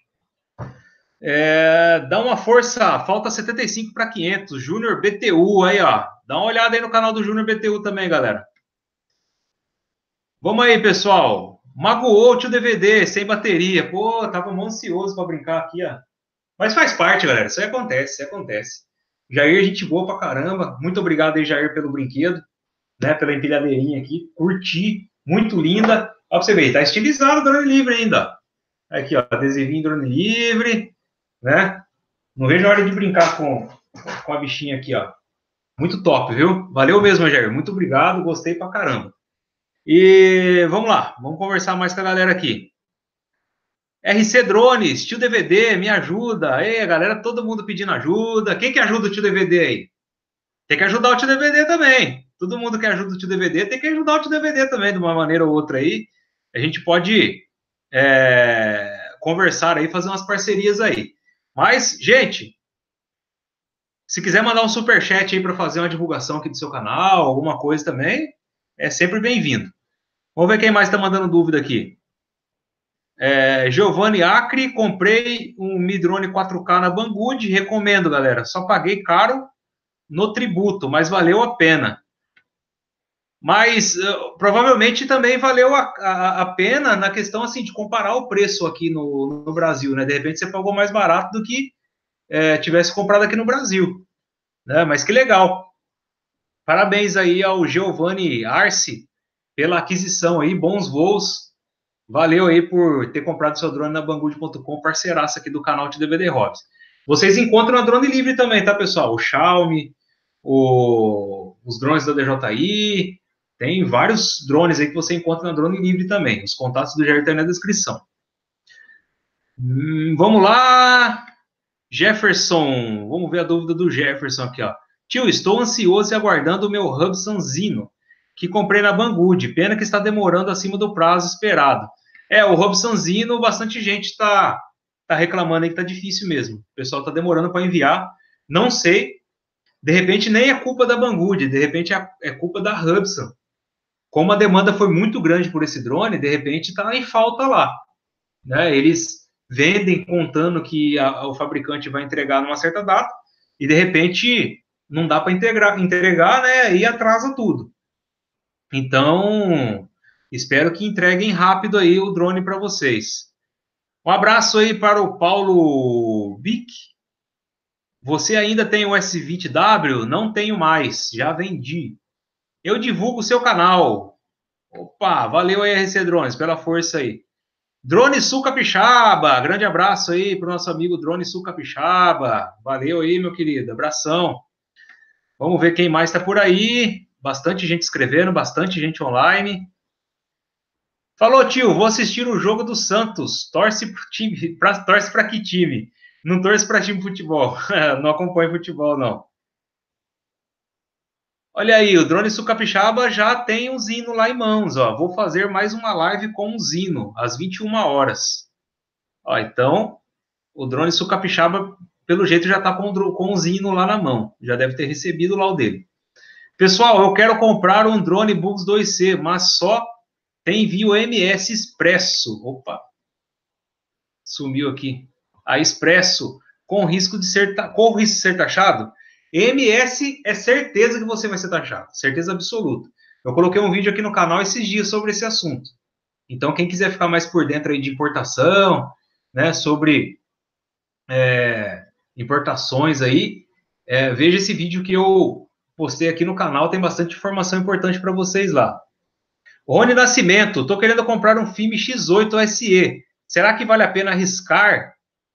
Dá uma força, falta 75 para 500. Júnior BTU, aí, ó. Dá uma olhada aí no canal do Júnior BTU também, galera. Vamos aí, pessoal. Magoou o tio DVD, sem bateria. Pô, tava mó ansioso para brincar aqui, ó. Mas faz parte, galera. Isso aí acontece, isso aí acontece. Jair, gente boa pra caramba. Muito obrigado aí, Jair, pelo brinquedo, né? Pela empilhadeirinha aqui. Curti. Muito linda. Ó, pra você ver, tá estilizado o drone livre ainda. Aqui, ó, adesivinho drone livre, né? Não vejo a hora de brincar com a bichinha aqui, ó. Muito top, viu? Valeu mesmo, Jair. Muito obrigado. Gostei pra caramba. E vamos lá. Vamos conversar mais com a galera aqui. RC Drones, tio DVD, me ajuda. Aí, galera, todo mundo pedindo ajuda. Quem que ajuda o tio DVD aí? Tem que ajudar o tio DVD também. Todo mundo que ajuda o tio DVD tem que ajudar o tio DVD também, de uma maneira ou outra aí. A gente pode conversar aí, fazer umas parcerias aí. Mas, gente, se quiser mandar um superchat aí para fazer uma divulgação aqui do seu canal, alguma coisa também, é sempre bem-vindo. Vamos ver quem mais está mandando dúvida aqui. Giovanni Acre, comprei um Midrone 4K na Banggood, recomendo, galera. Só paguei caro no tributo, mas valeu a pena. Mas provavelmente também valeu a pena na questão assim de comparar o preço aqui no Brasil, né? De repente você pagou mais barato do que tivesse comprado aqui no Brasil, né? Mas que legal. Parabéns aí ao Giovanni Arce pela aquisição aí, bons voos. Valeu aí por ter comprado seu drone na Banggood.com, parceiraça aqui do canal de DVD Hobbies. Vocês encontram a Drone Livre também, tá, pessoal? O Xiaomi, os drones da DJI, tem vários drones aí que você encontra na Drone Livre também. Os contatos do Jair estão na descrição. Vamos lá, Jefferson. Vamos ver a dúvida do Jefferson aqui, ó. Tio, estou ansioso e aguardando o meu Hubsan Zino, que comprei na Banggood. Pena que está demorando acima do prazo esperado. O Hubsan Zino, bastante gente está reclamando aí que está difícil mesmo. O pessoal está demorando para enviar. Não sei. De repente nem é culpa da Banggood, de repente é culpa da Hubsan. Como a demanda foi muito grande por esse drone, de repente está em falta lá. Né? Eles vendem contando que o fabricante vai entregar numa certa data e de repente não dá para entregar, né? E atrasa tudo. Então, espero que entreguem rápido aí o drone para vocês. Um abraço aí para o Paulo Bic. Você ainda tem o S20W? Não tenho mais, já vendi. Eu divulgo o seu canal. Opa, valeu aí, RC Drones, pela força aí. Drone Sul Capixaba, grande abraço aí para o nosso amigo Drone Sul Capixaba. Valeu aí, meu querido, abração. Vamos ver quem mais está por aí. Bastante gente escrevendo, bastante gente online. Falou, tio, vou assistir o jogo do Santos. Torce para que time? Não torce para time de futebol. Não acompanho futebol, não. Olha aí, o Drone Sul Capixaba já tem um Zino lá em mãos, ó. Vou fazer mais uma live com um Zino, às 21 horas. Ó, então, o Drone Sul Capixaba, pelo jeito, já está com o Zino lá na mão. Já deve ter recebido lá o dele. Pessoal, eu quero comprar um drone Bugs 2C, mas só tem envio MS Expresso. Opa, sumiu aqui. A Expresso, com risco de ser taxado. MS é certeza que você vai ser taxado, certeza absoluta. Eu coloquei um vídeo aqui no canal esses dias sobre esse assunto. Então, quem quiser ficar mais por dentro aí de importação, né, sobre importações aí, veja esse vídeo que eu postei aqui no canal, tem bastante informação importante para vocês lá. Rony Nascimento, estou querendo comprar um filme X8 SE. Será que vale a pena arriscar?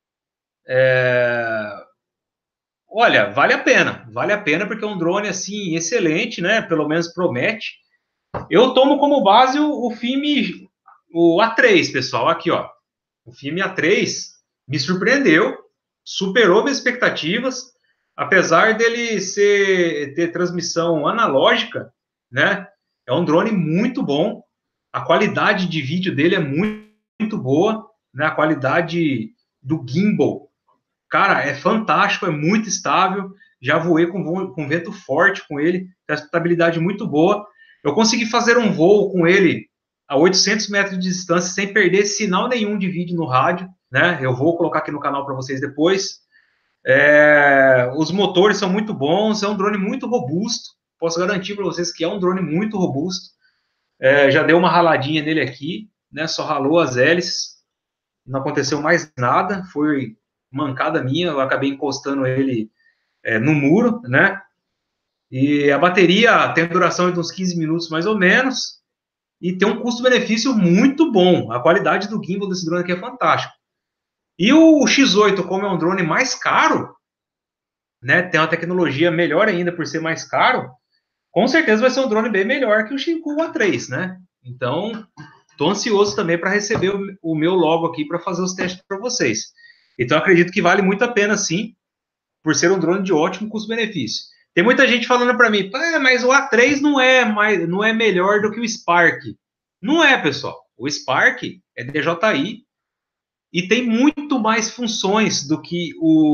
Olha, vale a pena porque é um drone assim excelente, né? Pelo menos promete. Eu tomo como base o filme o A3, pessoal, aqui ó. O filme A3 me surpreendeu, superou minhas expectativas, apesar dele ter transmissão analógica, né? É um drone muito bom, a qualidade de vídeo dele é muito boa, né? A qualidade do gimbal, cara, é fantástico, é muito estável. Já voei com vento forte com ele, tem uma estabilidade muito boa. Eu consegui fazer um voo com ele a 800 metros de distância sem perder sinal nenhum de vídeo no rádio, né? Eu vou colocar aqui no canal para vocês depois. Os motores são muito bons, é um drone muito robusto. Posso garantir para vocês que é um drone muito robusto. Já deu uma raladinha nele aqui, né? Só ralou as hélices, não aconteceu mais nada. Foi mancada minha, eu acabei encostando ele no muro, né? E a bateria tem duração de uns 15 minutos mais ou menos. E tem um custo-benefício muito bom. A qualidade do gimbal desse drone aqui é fantástico. E o X8, como é um drone mais caro, né, tem uma tecnologia melhor ainda por ser mais caro, com certeza vai ser um drone bem melhor que o A3, né? Então, Estou ansioso também para receber o meu logo aqui para fazer os testes para vocês. Então, acredito que vale muito a pena, sim, por ser um drone de ótimo custo-benefício. Tem muita gente falando para mim, mas o A3 não é melhor do que o Spark. Não é, pessoal. O Spark é DJI e tem muito mais funções do que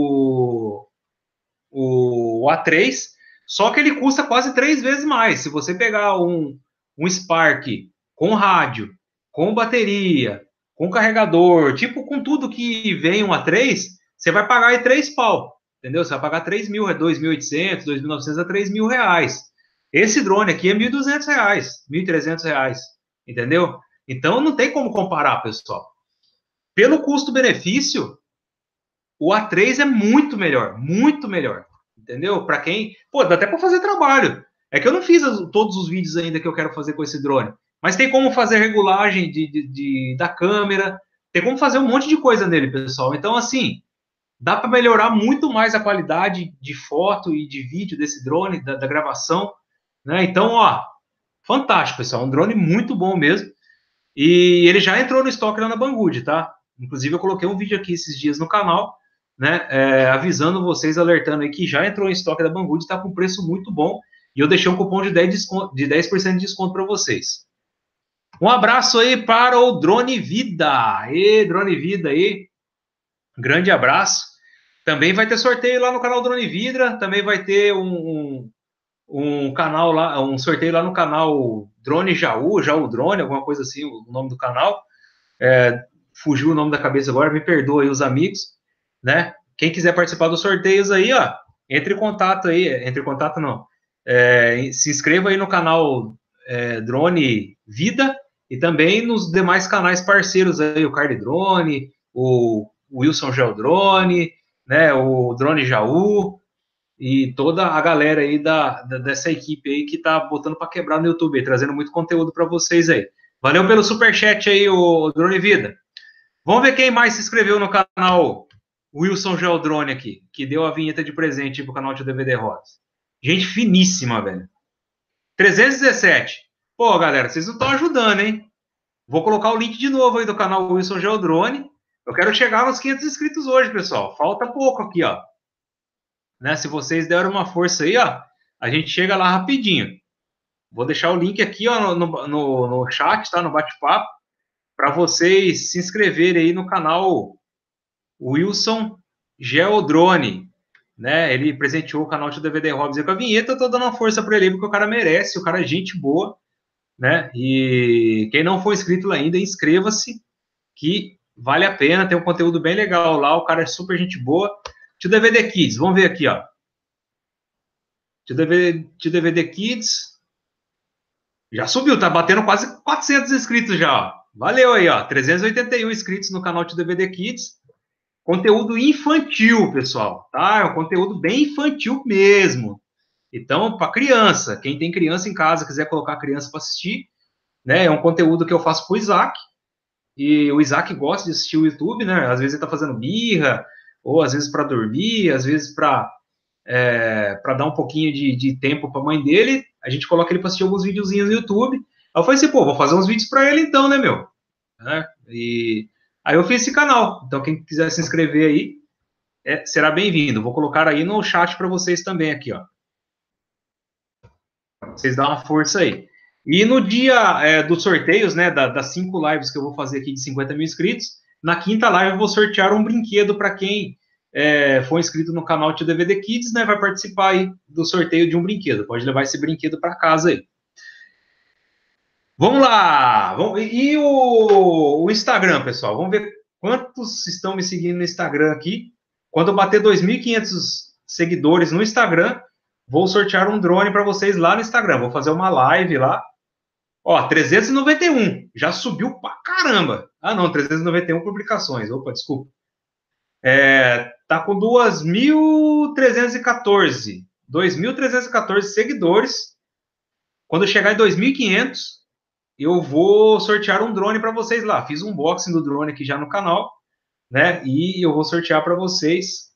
o A3, só que ele custa quase 3 vezes mais. Se você pegar um Spark com rádio, com bateria, com carregador, tipo com tudo que vem um A3, você vai pagar aí 3 pau, entendeu? Você vai pagar 3 mil, 2.800, 2.900 a 3 mil reais. Esse drone aqui é 1.200 reais, 1.300 reais, entendeu? Então não tem como comparar, pessoal. Pelo custo-benefício, o A3 é muito melhor, entendeu? Para quem, pô, dá até para fazer trabalho. É que eu não fiz todos os vídeos ainda que eu quero fazer com esse drone, mas tem como fazer regulagem da câmera, tem como fazer um monte de coisa nele, pessoal. Então, assim, dá para melhorar muito mais a qualidade de foto e de vídeo desse drone, da gravação, né? Então, ó, fantástico, pessoal, um drone muito bom mesmo. E ele já entrou no estoque lá na Banggood, tá? Inclusive, eu coloquei um vídeo aqui esses dias no canal, né? Avisando vocês, alertando aí que já entrou em estoque da Banggood, tá com preço muito bom. E eu deixei um cupom de 10% de desconto para vocês. Um abraço aí para o Drone Vida. E Drone Vida aí. Grande abraço. Também vai ter sorteio lá no canal Drone Vida. Também vai ter um canal lá, um sorteio lá no canal Drone Jaú, Jaú Drone, alguma coisa assim, o nome do canal. Fugiu o nome da cabeça agora, me perdoa aí os amigos, né? Quem quiser participar dos sorteios aí, ó, entre em contato aí, entre em contato não, se inscreva aí no canal Drone Vida e também nos demais canais parceiros aí, o Card Drone, o Wilson Geodrone, né, o Drone Jaú e toda a galera aí dessa equipe aí que tá botando para quebrar no YouTube, aí, trazendo muito conteúdo para vocês aí. Valeu pelo superchat aí, o Drone Vida. Vamos ver quem mais se inscreveu no canal Wilson Geodrone aqui, que deu a vinheta de presente pro canal de DVD Rods. Gente finíssima, velho. 317. Pô, galera, vocês não estão ajudando, hein? Vou colocar o link de novo aí do canal Wilson Geodrone. Eu quero chegar nos 500 inscritos hoje, pessoal. Falta pouco aqui, ó. Né? Se vocês deram uma força aí, ó, a gente chega lá rapidinho. Vou deixar o link aqui, ó, no chat, tá? No bate-papo, para vocês se inscreverem aí no canal Wilson Geodrone, né? Ele presenteou o canal de DVD Hobbies com a vinheta. Eu tô dando uma força para ele porque o cara merece, o cara é gente boa, né? E quem não for inscrito ainda, inscreva-se, que vale a pena, tem um conteúdo bem legal lá, o cara é super gente boa. Tio DVD Kids, vamos ver aqui, ó. Tio DVD Kids já subiu, tá batendo quase 400 inscritos já, ó. Valeu aí, ó. 381 inscritos no canal Tio DVD Kids. Conteúdo infantil, pessoal, tá? É um conteúdo bem infantil mesmo. Então, para criança, quem tem criança em casa, quiser colocar a criança para assistir, né? É um conteúdo que eu faço com o Isaac, e o Isaac gosta de assistir o YouTube, né? Às vezes ele tá fazendo birra, ou às vezes para dormir, às vezes para dar um pouquinho de tempo para a mãe dele, a gente coloca ele para assistir alguns videozinhos no YouTube. Aí eu falei assim, pô, vou fazer uns vídeos para ele então, né, meu? Né? E aí eu fiz esse canal. Então, quem quiser se inscrever aí, será bem-vindo. Vou colocar aí no chat para vocês também aqui, ó. Vocês dão uma força aí. E no dia dos sorteios, né, das 5 lives que eu vou fazer aqui de 50 mil inscritos, na quinta live eu vou sortear um brinquedo para quem for inscrito no canal de DVD Kids, né, vai participar aí do sorteio de um brinquedo. Pode levar esse brinquedo para casa aí. Vamos lá! E o Instagram, pessoal? Vamos ver quantos estão me seguindo no Instagram aqui. Quando eu bater 2.500 seguidores no Instagram, vou sortear um drone para vocês lá no Instagram. Vou fazer uma live lá. Ó, 391. Já subiu pra caramba. Ah, não, 391 publicações. Opa, desculpa. Tá com 2.314. 2.314 seguidores. Quando chegar em 2.500, eu vou sortear um drone para vocês lá. Fiz um unboxing do drone aqui já no canal, né? E eu vou sortear para vocês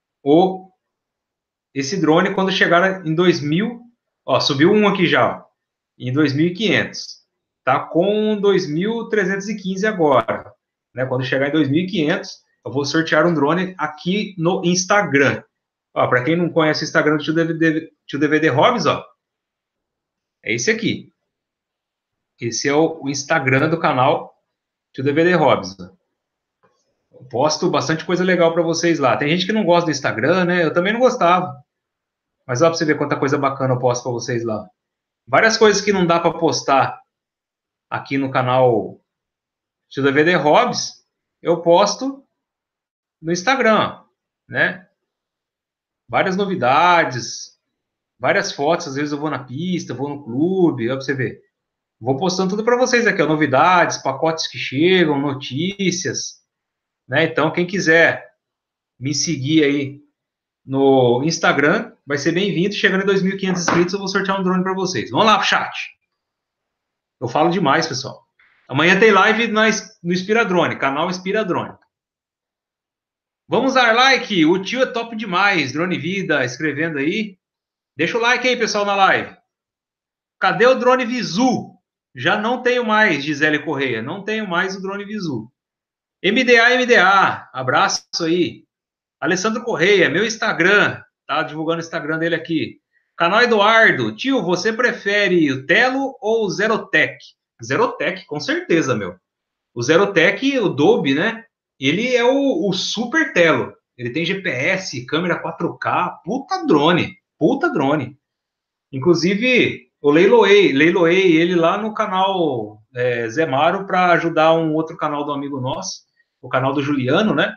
esse drone quando chegar em 2.000. Ó, subiu um aqui já, ó, em 2.500. tá com 2.315 agora, né? Quando chegar em 2.500, eu vou sortear um drone aqui no Instagram. Ó, para quem não conhece o Instagram do Tio DVD Hobbies, ó, é esse aqui. Esse é o Instagram do canal Tio DVD Hobbies. Eu posto bastante coisa legal para vocês lá. Tem gente que não gosta do Instagram, né? Eu também não gostava. Mas ó, para você ver quanta coisa bacana eu posto para vocês lá. Várias coisas que não dá para postar aqui no canal Tio DVD Hobbies, eu posto no Instagram, né? Várias novidades, várias fotos. Às vezes eu vou na pista, vou no clube, ó, para você ver. Vou postando tudo para vocês aqui, ó, novidades, pacotes que chegam, notícias, né? Então, quem quiser me seguir aí no Instagram, vai ser bem-vindo. Chegando em 2.500 inscritos, eu vou sortear um drone para vocês. Vamos lá pro chat. Eu falo demais, pessoal. Amanhã tem live no Inspira Drone, canal Inspira Drone. Vamos dar like, o tio é top demais. Drone Vida, escrevendo aí. Deixa o like aí, pessoal, na live. Cadê o drone Visu? Já não tenho mais, Gisele Correia. Não tenho mais o drone Visu. MDA, abraço aí. Alessandro Correia, meu Instagram. Tá divulgando o Instagram dele aqui. Canal Eduardo. Tio, você prefere o Telo ou o Zerotech? Zerotech, com certeza, meu. O Zerotech, o Dolby, né? Ele é o super Telo. Ele tem GPS, câmera 4K. Puta drone. Puta drone. Inclusive, eu leiloei ele lá no canal Zemaro para ajudar um outro canal do amigo nosso, o canal do Juliano, né?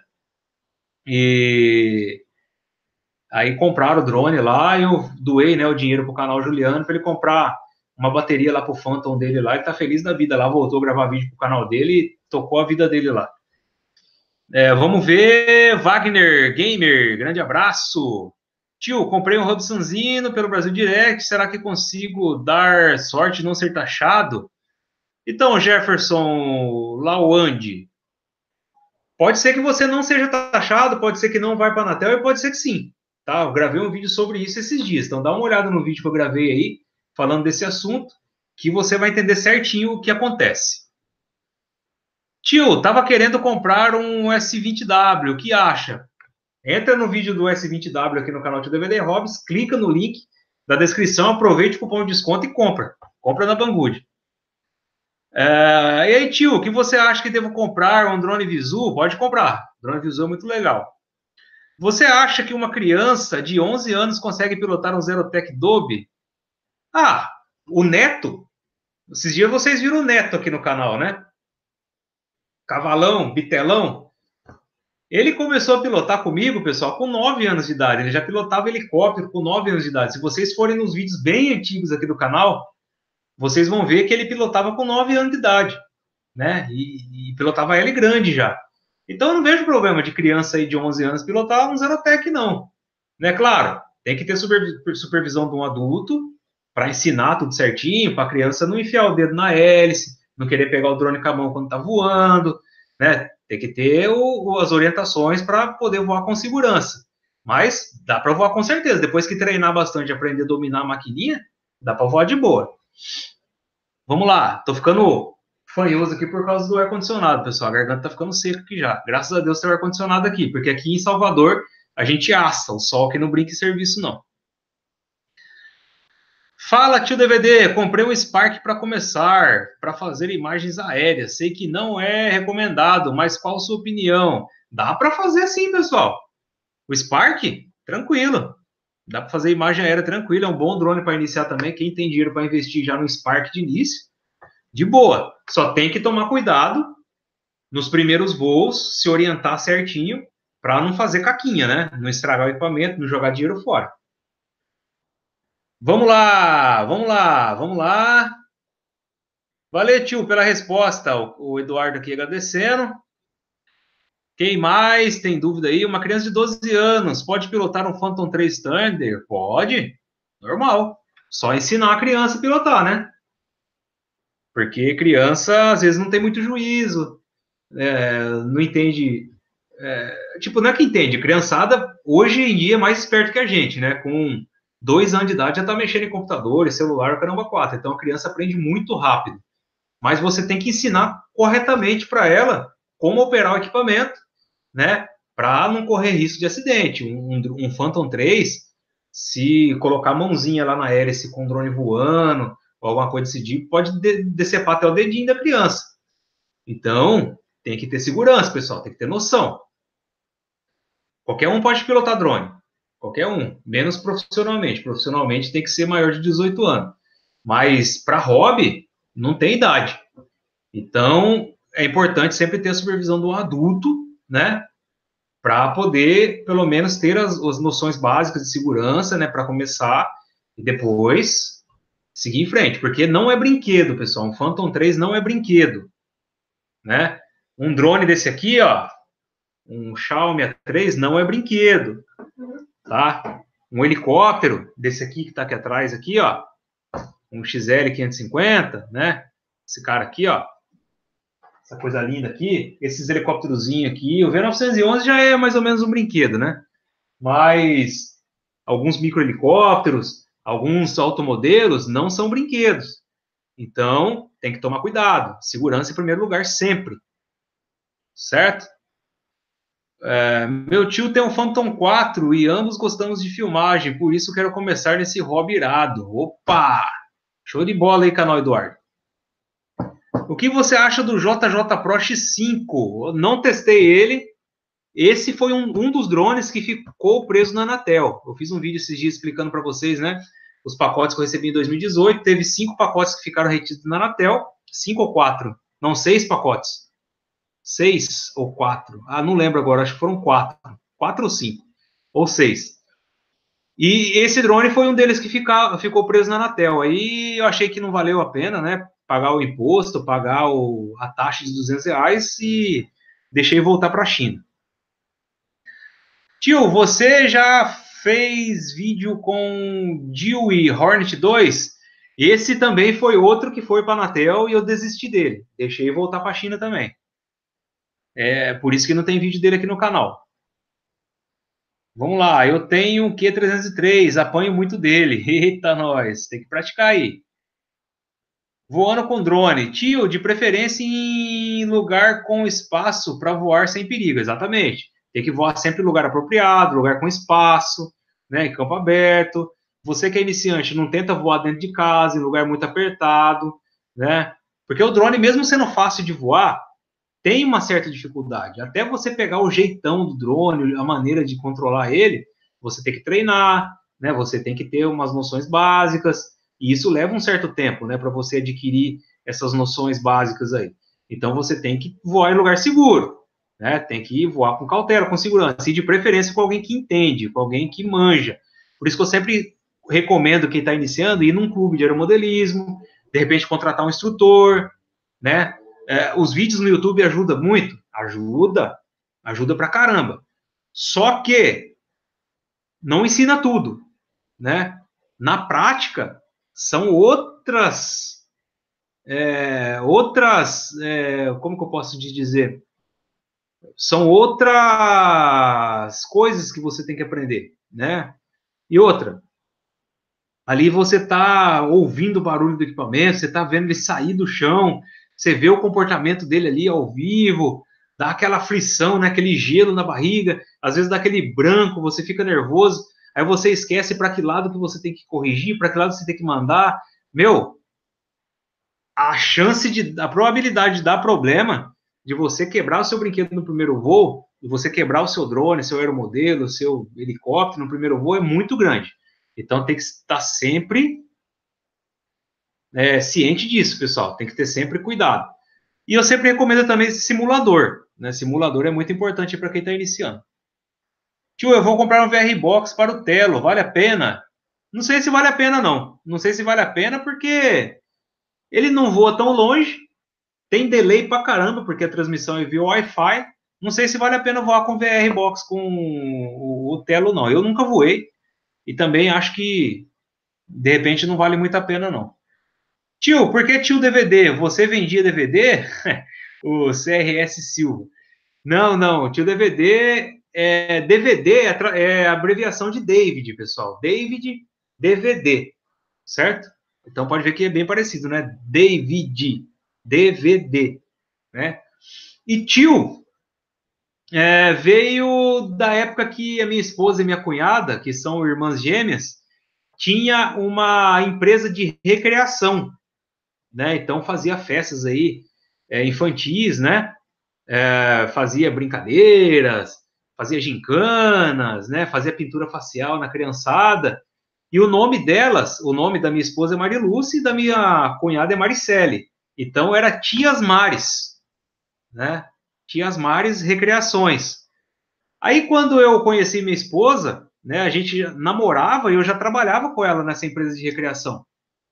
E aí compraram o drone lá e eu doei, né, o dinheiro pro canal Juliano para ele comprar uma bateria lá pro Phantom dele lá. Ele tá feliz da vida lá, voltou a gravar vídeo pro canal dele e tocou a vida dele lá. Vamos ver, Wagner Gamer, grande abraço. Tio, comprei um Hubsonzino pelo Brasil Direct, será que consigo dar sorte e não ser taxado? Então, Jefferson Lawande, pode ser que você não seja taxado, pode ser que não vai para a Anatel e pode ser que sim. Tá? Eu gravei um vídeo sobre isso esses dias, então dá uma olhada no vídeo que eu gravei aí, falando desse assunto, que você vai entender certinho o que acontece. Tio, tava querendo comprar um S20W, o que acha? Entra no vídeo do S20W aqui no canal do DVD Hobbies, clica no link da descrição, aproveite o cupom de desconto e compra. Compra na Banggood. E aí, tio, o que você acha que devo comprar? Um drone Visu? Pode comprar. Drone Visu é muito legal. Você acha que uma criança de 11 anos consegue pilotar um Zerotech Dolby? Ah, o Neto. Esses dias vocês viram o Neto aqui no canal, né? Cavalão, bitelão. Ele começou a pilotar comigo, pessoal, com 9 anos de idade. Ele já pilotava helicóptero com 9 anos de idade. Se vocês forem nos vídeos bem antigos aqui do canal, vocês vão ver que ele pilotava com 9 anos de idade, né? E pilotava L grande já. Então, eu não vejo problema de criança aí de 11 anos pilotar um Zerotech, não. Né? Claro, tem que ter supervisão de um adulto para ensinar tudo certinho, para a criança não enfiar o dedo na hélice, não querer pegar o drone com a mão quando está voando, né? Tem que ter as orientações para poder voar com segurança. Mas dá para voar com certeza. Depois que treinar bastante, aprender a dominar a maquininha, dá para voar de boa. Vamos lá. Tô ficando fanhoso aqui por causa do ar-condicionado, pessoal. A garganta tá ficando seca aqui já. Graças a Deus tem ar-condicionado aqui, porque aqui em Salvador a gente assa. O sol que não brinca em serviço, não. Fala, tio DVD, comprei um Spark para começar, para fazer imagens aéreas. Sei que não é recomendado, mas qual a sua opinião? Dá para fazer sim, pessoal. O Spark, tranquilo. Dá para fazer imagem aérea tranquilo, é um bom drone para iniciar também. Quem tem dinheiro para investir já no Spark de início, de boa. Só tem que tomar cuidado nos primeiros voos, se orientar certinho para não fazer caquinha, né? Não estragar o equipamento, não jogar dinheiro fora. Vamos lá, vamos lá, vamos lá. Valeu, tio, pela resposta. O Eduardo aqui agradecendo. Quem mais tem dúvida aí? Uma criança de 12 anos pode pilotar um Phantom 3 Thunder? Pode, normal. Só ensinar a criança a pilotar, né? Porque criança, às vezes, não tem muito juízo, não entende... tipo, não é que entende. Criançada, hoje em dia, é mais esperto que a gente, né? Com 2 anos de idade já tá mexendo em computador, celular, caramba, 4. Então a criança aprende muito rápido. mas você tem que ensinar corretamente para ela como operar o equipamento, né? Para não correr risco de acidente. Um Phantom 3, se colocar a mãozinha lá na hélice com o drone voando, ou alguma coisa desse tipo, pode decepar até o dedinho da criança. Então, tem que ter segurança, pessoal, tem que ter noção. Qualquer um pode pilotar drone. Qualquer um, menos profissionalmente. Profissionalmente tem que ser maior de 18 anos. Mas para hobby, não tem idade. Então, é importante sempre ter a supervisão do adulto, né? Para poder, pelo menos, ter as noções básicas de segurança, né? Para começar e depois seguir em frente. Porque não é brinquedo, pessoal. Um Phantom 3 não é brinquedo, né? Um drone desse aqui, ó, um Xiaomi A3 não é brinquedo, tá? Um helicóptero desse aqui que está aqui atrás, aqui, ó, um XL550, né? Esse cara aqui, ó, essa coisa linda aqui, esses helicópterozinhos aqui, o V911 já é mais ou menos um brinquedo, né? Mas alguns microhelicópteros, alguns automodelos não são brinquedos. Então, tem que tomar cuidado. Segurança em primeiro lugar sempre. Certo? Meu tio tem um Phantom 4 e ambos gostamos de filmagem, por isso quero começar nesse hobby irado. Opa! Show de bola aí, canal Eduardo. O que você acha do JJ Pro X5? Eu não testei ele. Esse foi um dos drones que ficou preso na Anatel. Eu fiz um vídeo esses dias explicando para vocês, né? Os pacotes que eu recebi em 2018. Teve 5 pacotes que ficaram retidos na Anatel. 5 ou 4? Não, 6 pacotes. 6 ou 4? Ah, não lembro agora. Acho que foram 4. 4 ou 5. Ou 6. E esse drone foi um deles que ficou preso na Anatel. Aí eu achei que não valeu a pena, né? Pagar o imposto, pagar a taxa de R$200 e deixei voltar para a China. Tio, você já fez vídeo com Dewey Hornet 2? Esse também foi outro que foi para a Anatel e eu desisti dele. Deixei voltar para a China também. É por isso que não tem vídeo dele aqui no canal. Vamos lá, eu tenho um Q303, apanho muito dele. Eita, nós, tem que praticar aí. Voando com drone. Tio, de preferência em lugar com espaço para voar sem perigo. Exatamente. Tem que voar sempre em lugar apropriado, lugar com espaço, né, em campo aberto. Você que é iniciante, não tenta voar dentro de casa, em lugar muito apertado, né? Porque o drone, mesmo sendo fácil de voar, tem uma certa dificuldade. Até você pegar o jeitão do drone, a maneira de controlar ele, você tem que treinar, né? Você tem que ter umas noções básicas, e isso leva um certo tempo, né? Para você adquirir essas noções básicas aí. Então você tem que voar em lugar seguro, né? Tem que voar com cautela, com segurança, e de preferência com alguém que entende, com alguém que manja. Por isso que eu sempre recomendo quem está iniciando ir num clube de aeromodelismo, de repente contratar um instrutor, né? Os vídeos no YouTube ajudam muito? Ajuda pra caramba. Só que não ensina tudo, né? Na prática, são como que eu posso te dizer? São outras coisas que você tem que aprender, né? E outra, ali você está ouvindo o barulho do equipamento, você está vendo ele sair do chão, você vê o comportamento dele ali ao vivo, dá aquela aflição, né, aquele gelo na barriga, às vezes dá aquele branco, você fica nervoso, aí você esquece para que lado que você tem que corrigir, para que lado você tem que mandar. Meu, a probabilidade de dar problema, de você quebrar o seu brinquedo no primeiro voo, de você quebrar o seu drone, seu aeromodelo, seu helicóptero no primeiro voo é muito grande. Então tem que estar sempre ciente disso, pessoal. Tem que ter sempre cuidado. E eu sempre recomendo também esse simulador, né? Simulador é muito importante para quem está iniciando. Tio, eu vou comprar um VR Box para o Telo, vale a pena? Não sei se vale a pena, não. Não sei se vale a pena porque ele não voa tão longe, tem delay pra caramba, porque a transmissão é via Wi-Fi. Não sei se vale a pena voar com VR Box com o Telo, não. Eu nunca voei e também acho que, de repente, não vale muito a pena, não. Tio, por que tio DVD? Você vendia DVD? O CRS Silva. Não, tio DVD DVD é abreviação de David, pessoal. David, DVD, certo? Então pode ver que é bem parecido, né? David. DVD, né? E tio veio da época que a minha esposa e minha cunhada, que são irmãs gêmeas, tinha uma empresa de recreação, né? Então fazia festas aí infantis, né? Fazia brincadeiras, fazia gincanas, né? Fazia pintura facial na criançada. E o nome delas, o nome da minha esposa é Marilúcia e da minha cunhada é Maricele. Então era Tias Mares, né? Tias Mares Recreações. Aí quando eu conheci minha esposa, né? A gente namorava e eu já trabalhava com ela nessa empresa de recreação.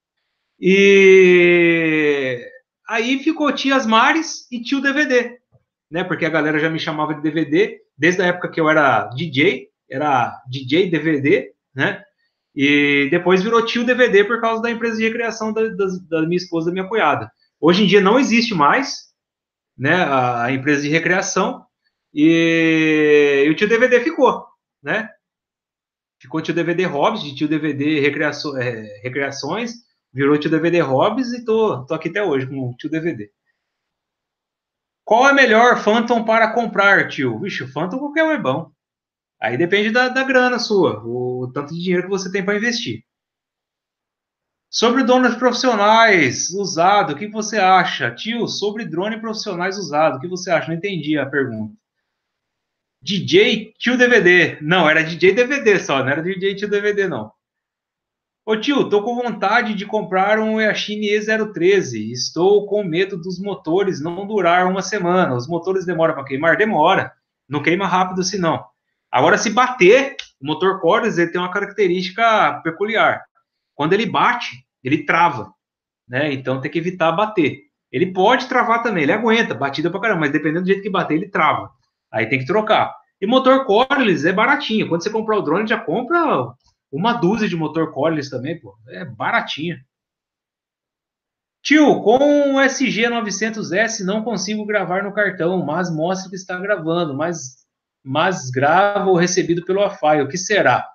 E aí ficou Tias Mares e Tio DVD, né? Porque a galera já me chamava de DVD desde a época que eu era DJ DVD, né? E depois virou Tio DVD por causa da empresa de recreação da minha esposa e da minha cunhada. Hoje em dia não existe mais, né? A empresa de recreação e o Tio DVD ficou, né? Ficou Tio DVD Hobbies, de Tio DVD Recreações, virou Tio DVD Hobbies e tô aqui até hoje com o Tio DVD. Qual é melhor Phantom para comprar, tio? Vixe, o Phantom qualquer um é bom. Aí depende da grana sua, o tanto de dinheiro que você tem para investir. Sobre drones profissionais usado, o que você acha? Tio, sobre drone profissionais usado, o que você acha? Não entendi a pergunta. DJ Tio DVD. Não, era DJ DVD só, não era DJ Tio DVD, não. Ô tio, tô com vontade de comprar um Yashin E013. Estou com medo dos motores não durar uma semana. Os motores demoram para queimar? Demora. Não queima rápido assim, não. Agora, se bater, o motor cordless ele tem uma característica peculiar. Quando ele bate, ele trava, né? Então tem que evitar bater. Ele pode travar também, ele aguenta, batida pra caramba, mas dependendo do jeito que bater, ele trava. Aí tem que trocar. E motor cordless é baratinho. Quando você comprar o drone, já compra uma dúzia de motor cordless também, pô. É baratinho. Tio, com o SG900S não consigo gravar no cartão, mas mostra que está gravando, mas grava o recebido pelo Wi-Fi. O que será?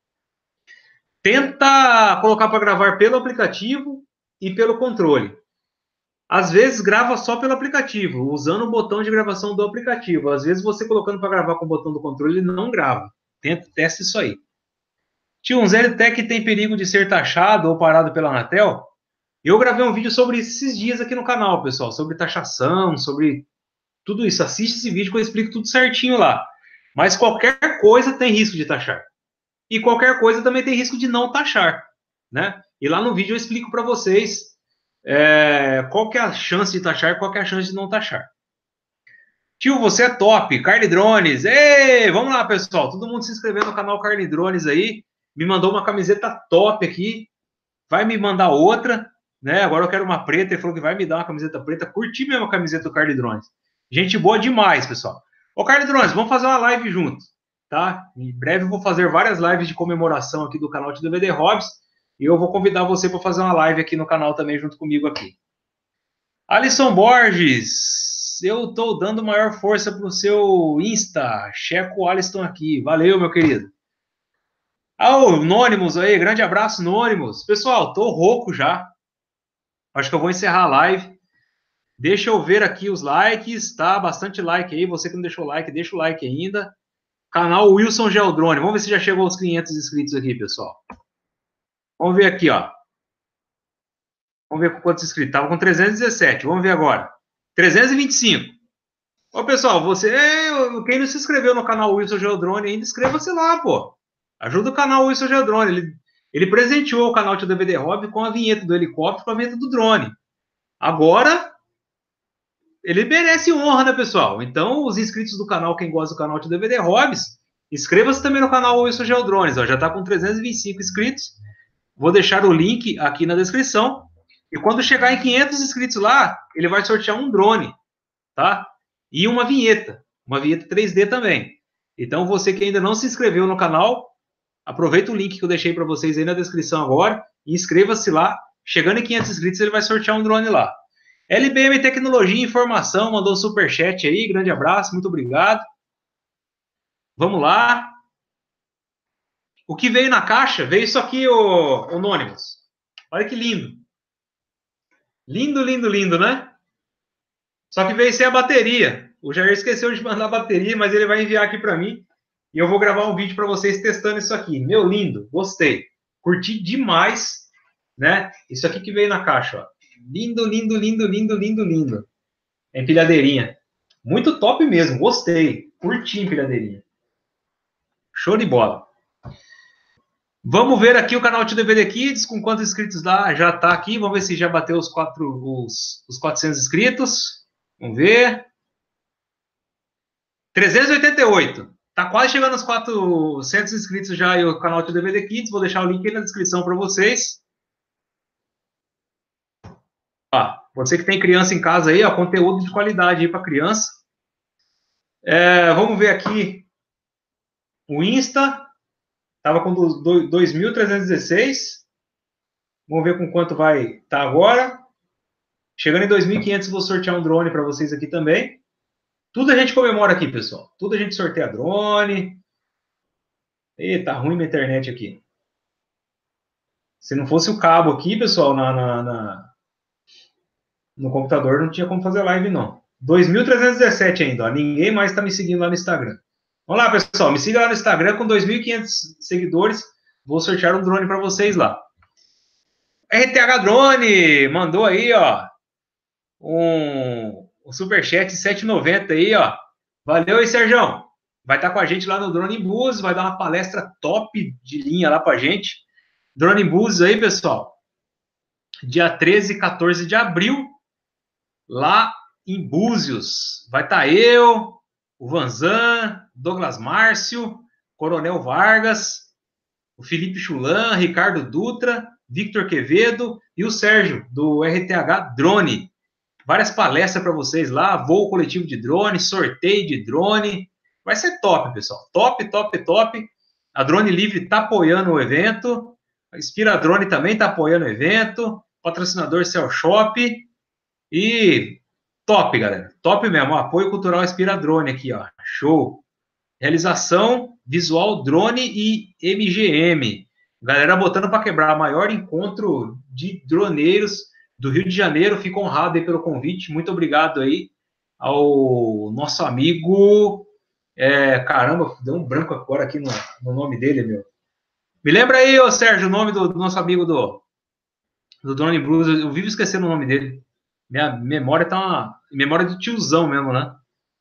Tenta colocar para gravar pelo aplicativo e pelo controle. Às vezes grava só pelo aplicativo, usando o botão de gravação do aplicativo. Às vezes você colocando para gravar com o botão do controle, ele não grava. Testa isso aí. Tio, um ZLTEC tem perigo de ser taxado ou parado pela Anatel? Eu gravei um vídeo sobre isso esses dias aqui no canal, pessoal, sobre taxação, sobre tudo isso. Assiste esse vídeo que eu explico tudo certinho lá. Mas qualquer coisa tem risco de taxar. E qualquer coisa também tem risco de não taxar, né? E lá no vídeo eu explico para vocês qual que é a chance de taxar e qual que é a chance de não taxar. Tio, você é top. Carne Drones. Ei, vamos lá, pessoal. Todo mundo se inscrevendo no canal Carne Drones aí. Me mandou uma camiseta top aqui. Vai me mandar outra, né? Agora eu quero uma preta. Ele falou que vai me dar uma camiseta preta. Curti mesmo a camiseta do Carne Drones. Gente boa demais, pessoal. Ô, Carne Drones, vamos fazer uma live junto, tá? Em breve eu vou fazer várias lives de comemoração aqui do canal de DVD Hobbies. E eu vou convidar você para fazer uma live aqui no canal também junto comigo aqui. Alisson Borges, eu estou dando maior força para o seu Insta. Checo o Alisson aqui. Valeu, meu querido. O Nônimos aí, grande abraço, Nônimos. Pessoal, tô rouco já. Acho que eu vou encerrar a live. Deixa eu ver aqui os likes, tá? Bastante like aí. Você que não deixou like, deixa o like ainda. Canal Wilson Geodrone. Vamos ver se já chegou aos 500 inscritos aqui, pessoal. Vamos ver aqui, ó. Vamos ver quantos inscritos. Tava com 317. Vamos ver agora. 325. Ô, pessoal, quem não se inscreveu no canal Wilson Geodrone ainda, inscreva-se lá, pô. Ajuda o canal Wilson Geodrone. Ele presenteou o canal de DVD Hobby com a vinheta do helicóptero, com a vinheta do drone. Agora, ele merece honra, né, pessoal? Então, os inscritos do canal, quem gosta do canal de DVD Hobbies, inscreva-se também no canal Wilson Geodrones. Ó, já está com 325 inscritos. Vou deixar o link aqui na descrição. E quando chegar em 500 inscritos lá, ele vai sortear um drone, tá? E uma vinheta 3D também. Então, você que ainda não se inscreveu no canal, aproveita o link que eu deixei para vocês aí na descrição agora e inscreva-se lá. Chegando em 500 inscritos, ele vai sortear um drone lá. LBM Tecnologia e Informação mandou um superchat aí. Grande abraço, muito obrigado. Vamos lá. O que veio na caixa? Veio isso aqui, o Anonymous. Olha que lindo. Lindo, lindo, lindo, né? Só que veio sem a bateria. O Jair esqueceu de mandar a bateria, mas ele vai enviar aqui para mim. E eu vou gravar um vídeo para vocês testando isso aqui. Meu lindo, gostei. Curti demais, né? Isso aqui que veio na caixa, ó. Lindo, lindo, lindo, lindo, lindo, lindo. Empilhadeirinha. Muito top mesmo, gostei. Curti empilhadeirinha. Show de bola. Vamos ver aqui o canal Tio DVD Kids, com quantos inscritos lá já está aqui. Vamos ver se já bateu os 400 inscritos. Vamos ver. 388. Tá quase chegando aos 400 inscritos já aí o canal Tio DVD Kids. Vou deixar o link aí na descrição para vocês. Ó, você que tem criança em casa aí, ó, conteúdo de qualidade aí para criança. Vamos ver aqui o Insta. Tava com 2.316. Vamos ver com quanto vai estar agora. Chegando em 2.500, vou sortear um drone para vocês aqui também. Tudo a gente comemora aqui, pessoal. Tudo a gente sorteia drone. Eita, ruim minha internet aqui. Se não fosse o cabo aqui, pessoal, no computador, não tinha como fazer live, não. 2.317 ainda, ó. Ninguém mais está me seguindo lá no Instagram. Vamos lá, pessoal. Me siga lá no Instagram com 2.500 seguidores. Vou sortear um drone para vocês lá. RTH Drone mandou aí, ó, um superchat de 7,90 aí, ó. Valeu aí, Serjão. Vai estar com a gente lá no Drone em Búzios, vai dar uma palestra top de linha lá pra gente. Drone em Búzios aí, pessoal. Dia 13 e 14 de abril, lá em Búzios. Vai estar eu, o Vanzan, Douglas Márcio, Coronel Vargas, o Felipe Chulan, Ricardo Dutra, Victor Quevedo e o Sérgio, do RTH Drone. Várias palestras para vocês lá, voo coletivo de drone, sorteio de drone. Vai ser top, pessoal. Top, top, top. A Drone Livre está apoiando o evento. A Inspira Drone também está apoiando o evento. Patrocinador Cell Shop. E top, galera. Top mesmo. Apoio cultural Inspira Drone aqui, ó. Show. Realização Visual Drone e MGM. Galera botando para quebrar. Maior encontro de droneiros do Rio de Janeiro. Fico honrado aí pelo convite. Muito obrigado aí ao nosso amigo. Caramba, deu um branco agora aqui no nome dele, meu. Me lembra aí, ô Sérgio, o nome do nosso amigo do Drone Blues. Eu vivo esquecendo o nome dele. Minha memória tá uma memória do tiozão mesmo, né?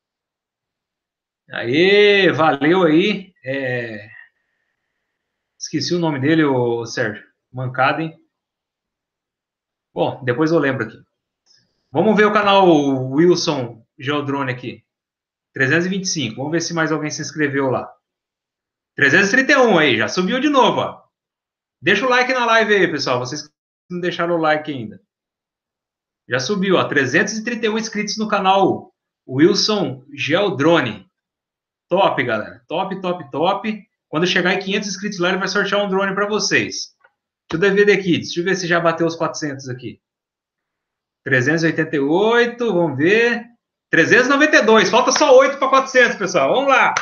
Aê, valeu aí. Esqueci o nome dele, ô Sérgio. Mancada, hein? Bom, depois eu lembro aqui. Vamos ver o canal Wilson Geodrone aqui. 325. Vamos ver se mais alguém se inscreveu lá. 331 aí, já subiu de novo, ó. Deixa o like na live aí, pessoal. Vocês que não deixaram o like ainda. Já subiu, ó. 331 inscritos no canal Wilson Geodrone. Top, galera. Top, top, top. Quando chegar em 500 inscritos lá, ele vai sortear um drone para vocês. Deixa eu DVD Kids. Deixa eu ver se já bateu os 400 aqui. 388, vamos ver. 392. Falta só 8 para 400, pessoal. Vamos lá.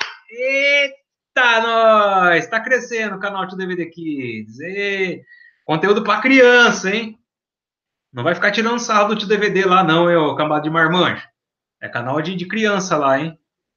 Eita, nós! Está crescendo o canal do DVD Kids. Conteúdo para criança, hein? Não vai ficar tirando sarro do tio DVD lá, não, eu cambado de marmanjo. É canal de criança lá, hein?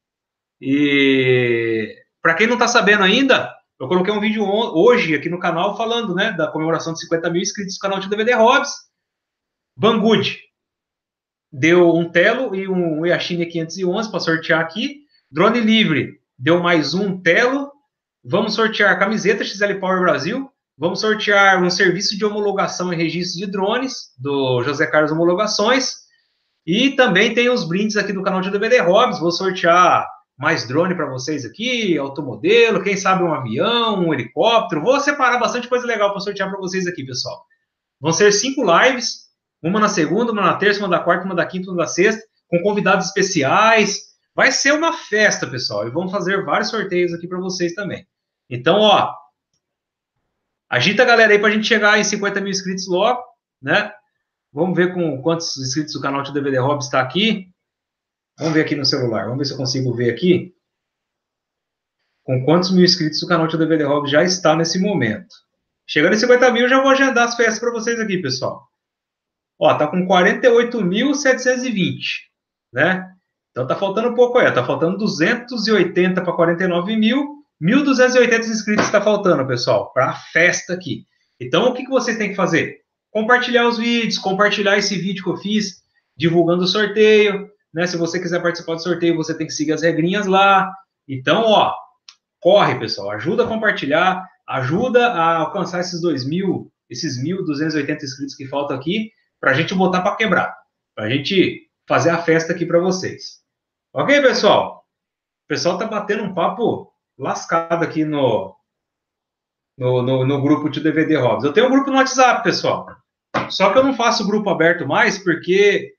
E para quem não está sabendo ainda, eu coloquei um vídeo hoje aqui no canal falando, né, da comemoração de 50 mil inscritos do canal de DVD Hobbs. Banggood deu um Telo e um Yashin 511 para sortear aqui. Drone Livre deu mais um Telo. Vamos sortear camiseta XL Power Brasil. Vamos sortear um serviço de homologação e registro de drones do José Carlos Homologações. E também tem os brindes aqui do canal de DVD Hobbs. Vou sortear mais drone para vocês aqui, automodelo, quem sabe um avião, um helicóptero. Vou separar bastante coisa legal para sortear para vocês aqui, pessoal. Vão ser 5 lives, uma na segunda, uma na terça, uma da quarta, uma da quinta, uma da sexta, com convidados especiais. Vai ser uma festa, pessoal. E vamos fazer vários sorteios aqui para vocês também. Então, ó, agita a galera aí para a gente chegar em 50 mil inscritos logo, né? Vamos ver com quantos inscritos o canal de DVD Hobbs está aqui. Vamos ver aqui no celular. Vamos ver se eu consigo ver aqui. Com quantos mil inscritos o canal de DVD Hobbs já está nesse momento. Chegando em 50 mil, já vou agendar as festas para vocês aqui, pessoal. Ó, tá com 48.720, né? Então tá faltando um pouco aí, tá faltando 280 para 49 mil, 1.280 inscritos está faltando, pessoal, para a festa aqui. Então, o que vocês têm que fazer? Compartilhar os vídeos, compartilhar esse vídeo que eu fiz, divulgando o sorteio, né? Se você quiser participar do sorteio, você tem que seguir as regrinhas lá. Então, ó, corre, pessoal, ajuda a compartilhar, ajuda a alcançar esses 1.280 inscritos que faltam aqui, para a gente botar para quebrar, para a gente fazer a festa aqui para vocês. Ok, pessoal? O pessoal tá batendo um papo lascado aqui no grupo de DVD Hobbies. Eu tenho um grupo no WhatsApp, pessoal. Só que eu não faço grupo aberto mais porque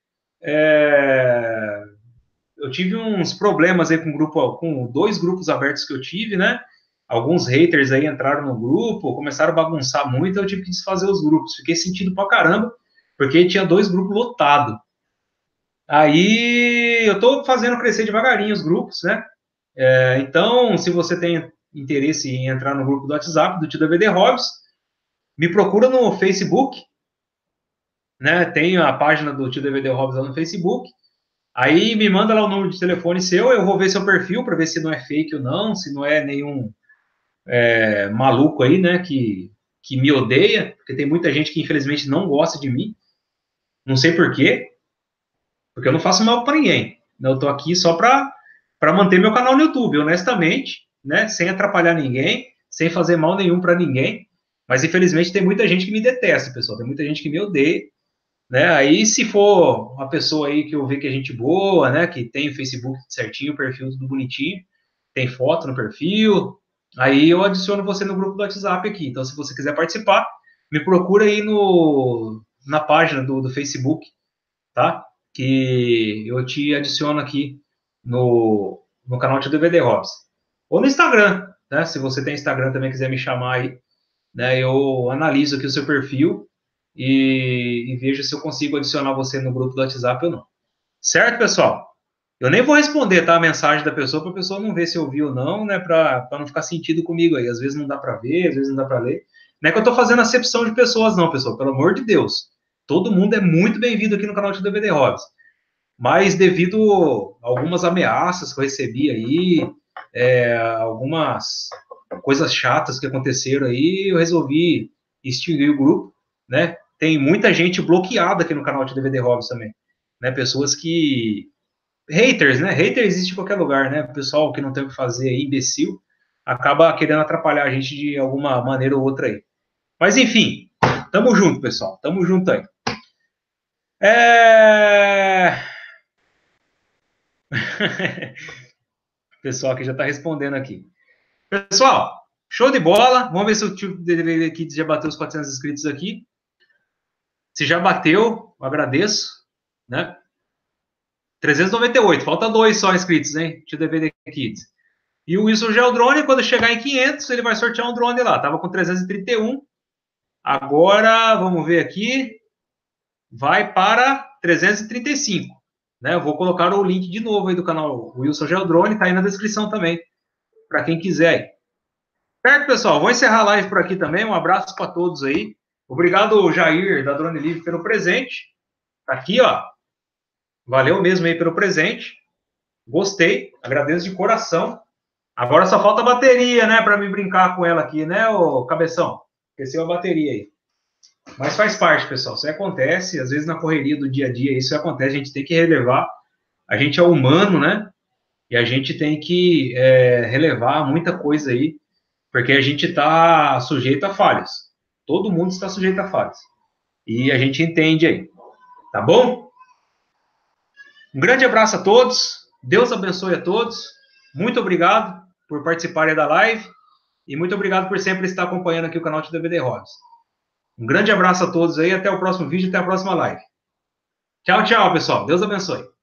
eu tive uns problemas aí com 2 grupos abertos que eu tive, né? Alguns haters aí entraram no grupo, começaram a bagunçar muito, eu tive que desfazer os grupos. Fiquei sentido pra caramba, porque tinha 2 grupos lotados. Aí eu tô fazendo crescer devagarinho os grupos, né? Então, se você tem interesse em entrar no grupo do WhatsApp do Tio DVD Hobbies, me procura no Facebook, né? Tem a página do Tio DVD Hobbies lá no Facebook. Aí me manda lá o número de telefone seu, eu vou ver seu perfil para ver se não é fake ou não, se não é nenhum maluco aí, né? Que me odeia, porque tem muita gente que infelizmente não gosta de mim. Não sei por quê, porque eu não faço mal para ninguém. Eu tô aqui só para manter meu canal no YouTube, honestamente, né? Sem atrapalhar ninguém, sem fazer mal nenhum para ninguém. Mas infelizmente tem muita gente que me detesta, pessoal. Tem muita gente que me odeia, né? Aí se for uma pessoa aí que eu ver que é gente boa, né? Que tem o Facebook certinho, o perfil tudo bonitinho, tem foto no perfil, aí eu adiciono você no grupo do WhatsApp aqui. Então, se você quiser participar, me procura aí na página do Facebook, tá? Que eu te adiciono aqui no canal de DVD Hobbies. Ou no Instagram, né? Se você tem Instagram também quiser me chamar aí, né? Eu analiso aqui o seu perfil e vejo se eu consigo adicionar você no grupo do WhatsApp ou não. Certo, pessoal? Eu nem vou responder, tá? A mensagem da pessoa para a pessoa não ver se eu vi ou não, né? Para não ficar sentido comigo aí. Às vezes não dá para ver, às vezes não dá para ler. Não é que eu estou fazendo acepção de pessoas, não, pessoal. Pelo amor de Deus. Todo mundo é muito bem-vindo aqui no canal de DVD Hobbies. Mas devido a algumas ameaças que eu recebi aí, algumas coisas chatas que aconteceram aí, eu resolvi extinguir o grupo, né? Tem muita gente bloqueada aqui no canal de DVD Hobbies também, né? Pessoas que... Haters, né? Hater existe em qualquer lugar, né? O pessoal que não tem o que fazer aí, imbecil, acaba querendo atrapalhar a gente de alguma maneira ou outra aí. Mas enfim, tamo junto, pessoal. Tamo junto aí. O pessoal aqui já está respondendo aqui. Pessoal, show de bola. Vamos ver se o tio DVD Kids já bateu os 400 inscritos aqui. Se já bateu, eu agradeço, né? 398, falta 2 só inscritos, hein? Tio DVD Kids. E o Wilson Geldrone, quando chegar em 500, ele vai sortear um drone lá. Tava com 331. Agora, vamos ver aqui. Vai para 335. Né? Eu vou colocar o link de novo aí do canal Wilson Geldrone, tá aí na descrição também, para quem quiser aí. Certo, pessoal? Vou encerrar a live por aqui também. Um abraço para todos aí. Obrigado, Jair, da Drone Livre, pelo presente. Tá aqui, ó. Valeu mesmo aí pelo presente. Gostei. Agradeço de coração. Agora só falta a bateria, né? Para me brincar com ela aqui, né, ô Cabeção? Esqueceu a bateria aí. Mas faz parte, pessoal. Isso acontece. Às vezes na correria do dia a dia isso acontece. A gente tem que relevar. A gente é humano, né? E a gente tem que relevar muita coisa aí. Porque a gente está sujeito a falhas. Todo mundo está sujeito a falhas. E a gente entende aí. Tá bom? Um grande abraço a todos. Deus abençoe a todos. Muito obrigado por participarem da live. E muito obrigado por sempre estar acompanhando aqui o canal de DVD Hobbies. Um grande abraço a todos aí. Até o próximo vídeo, até a próxima live. Tchau, tchau, pessoal. Deus abençoe.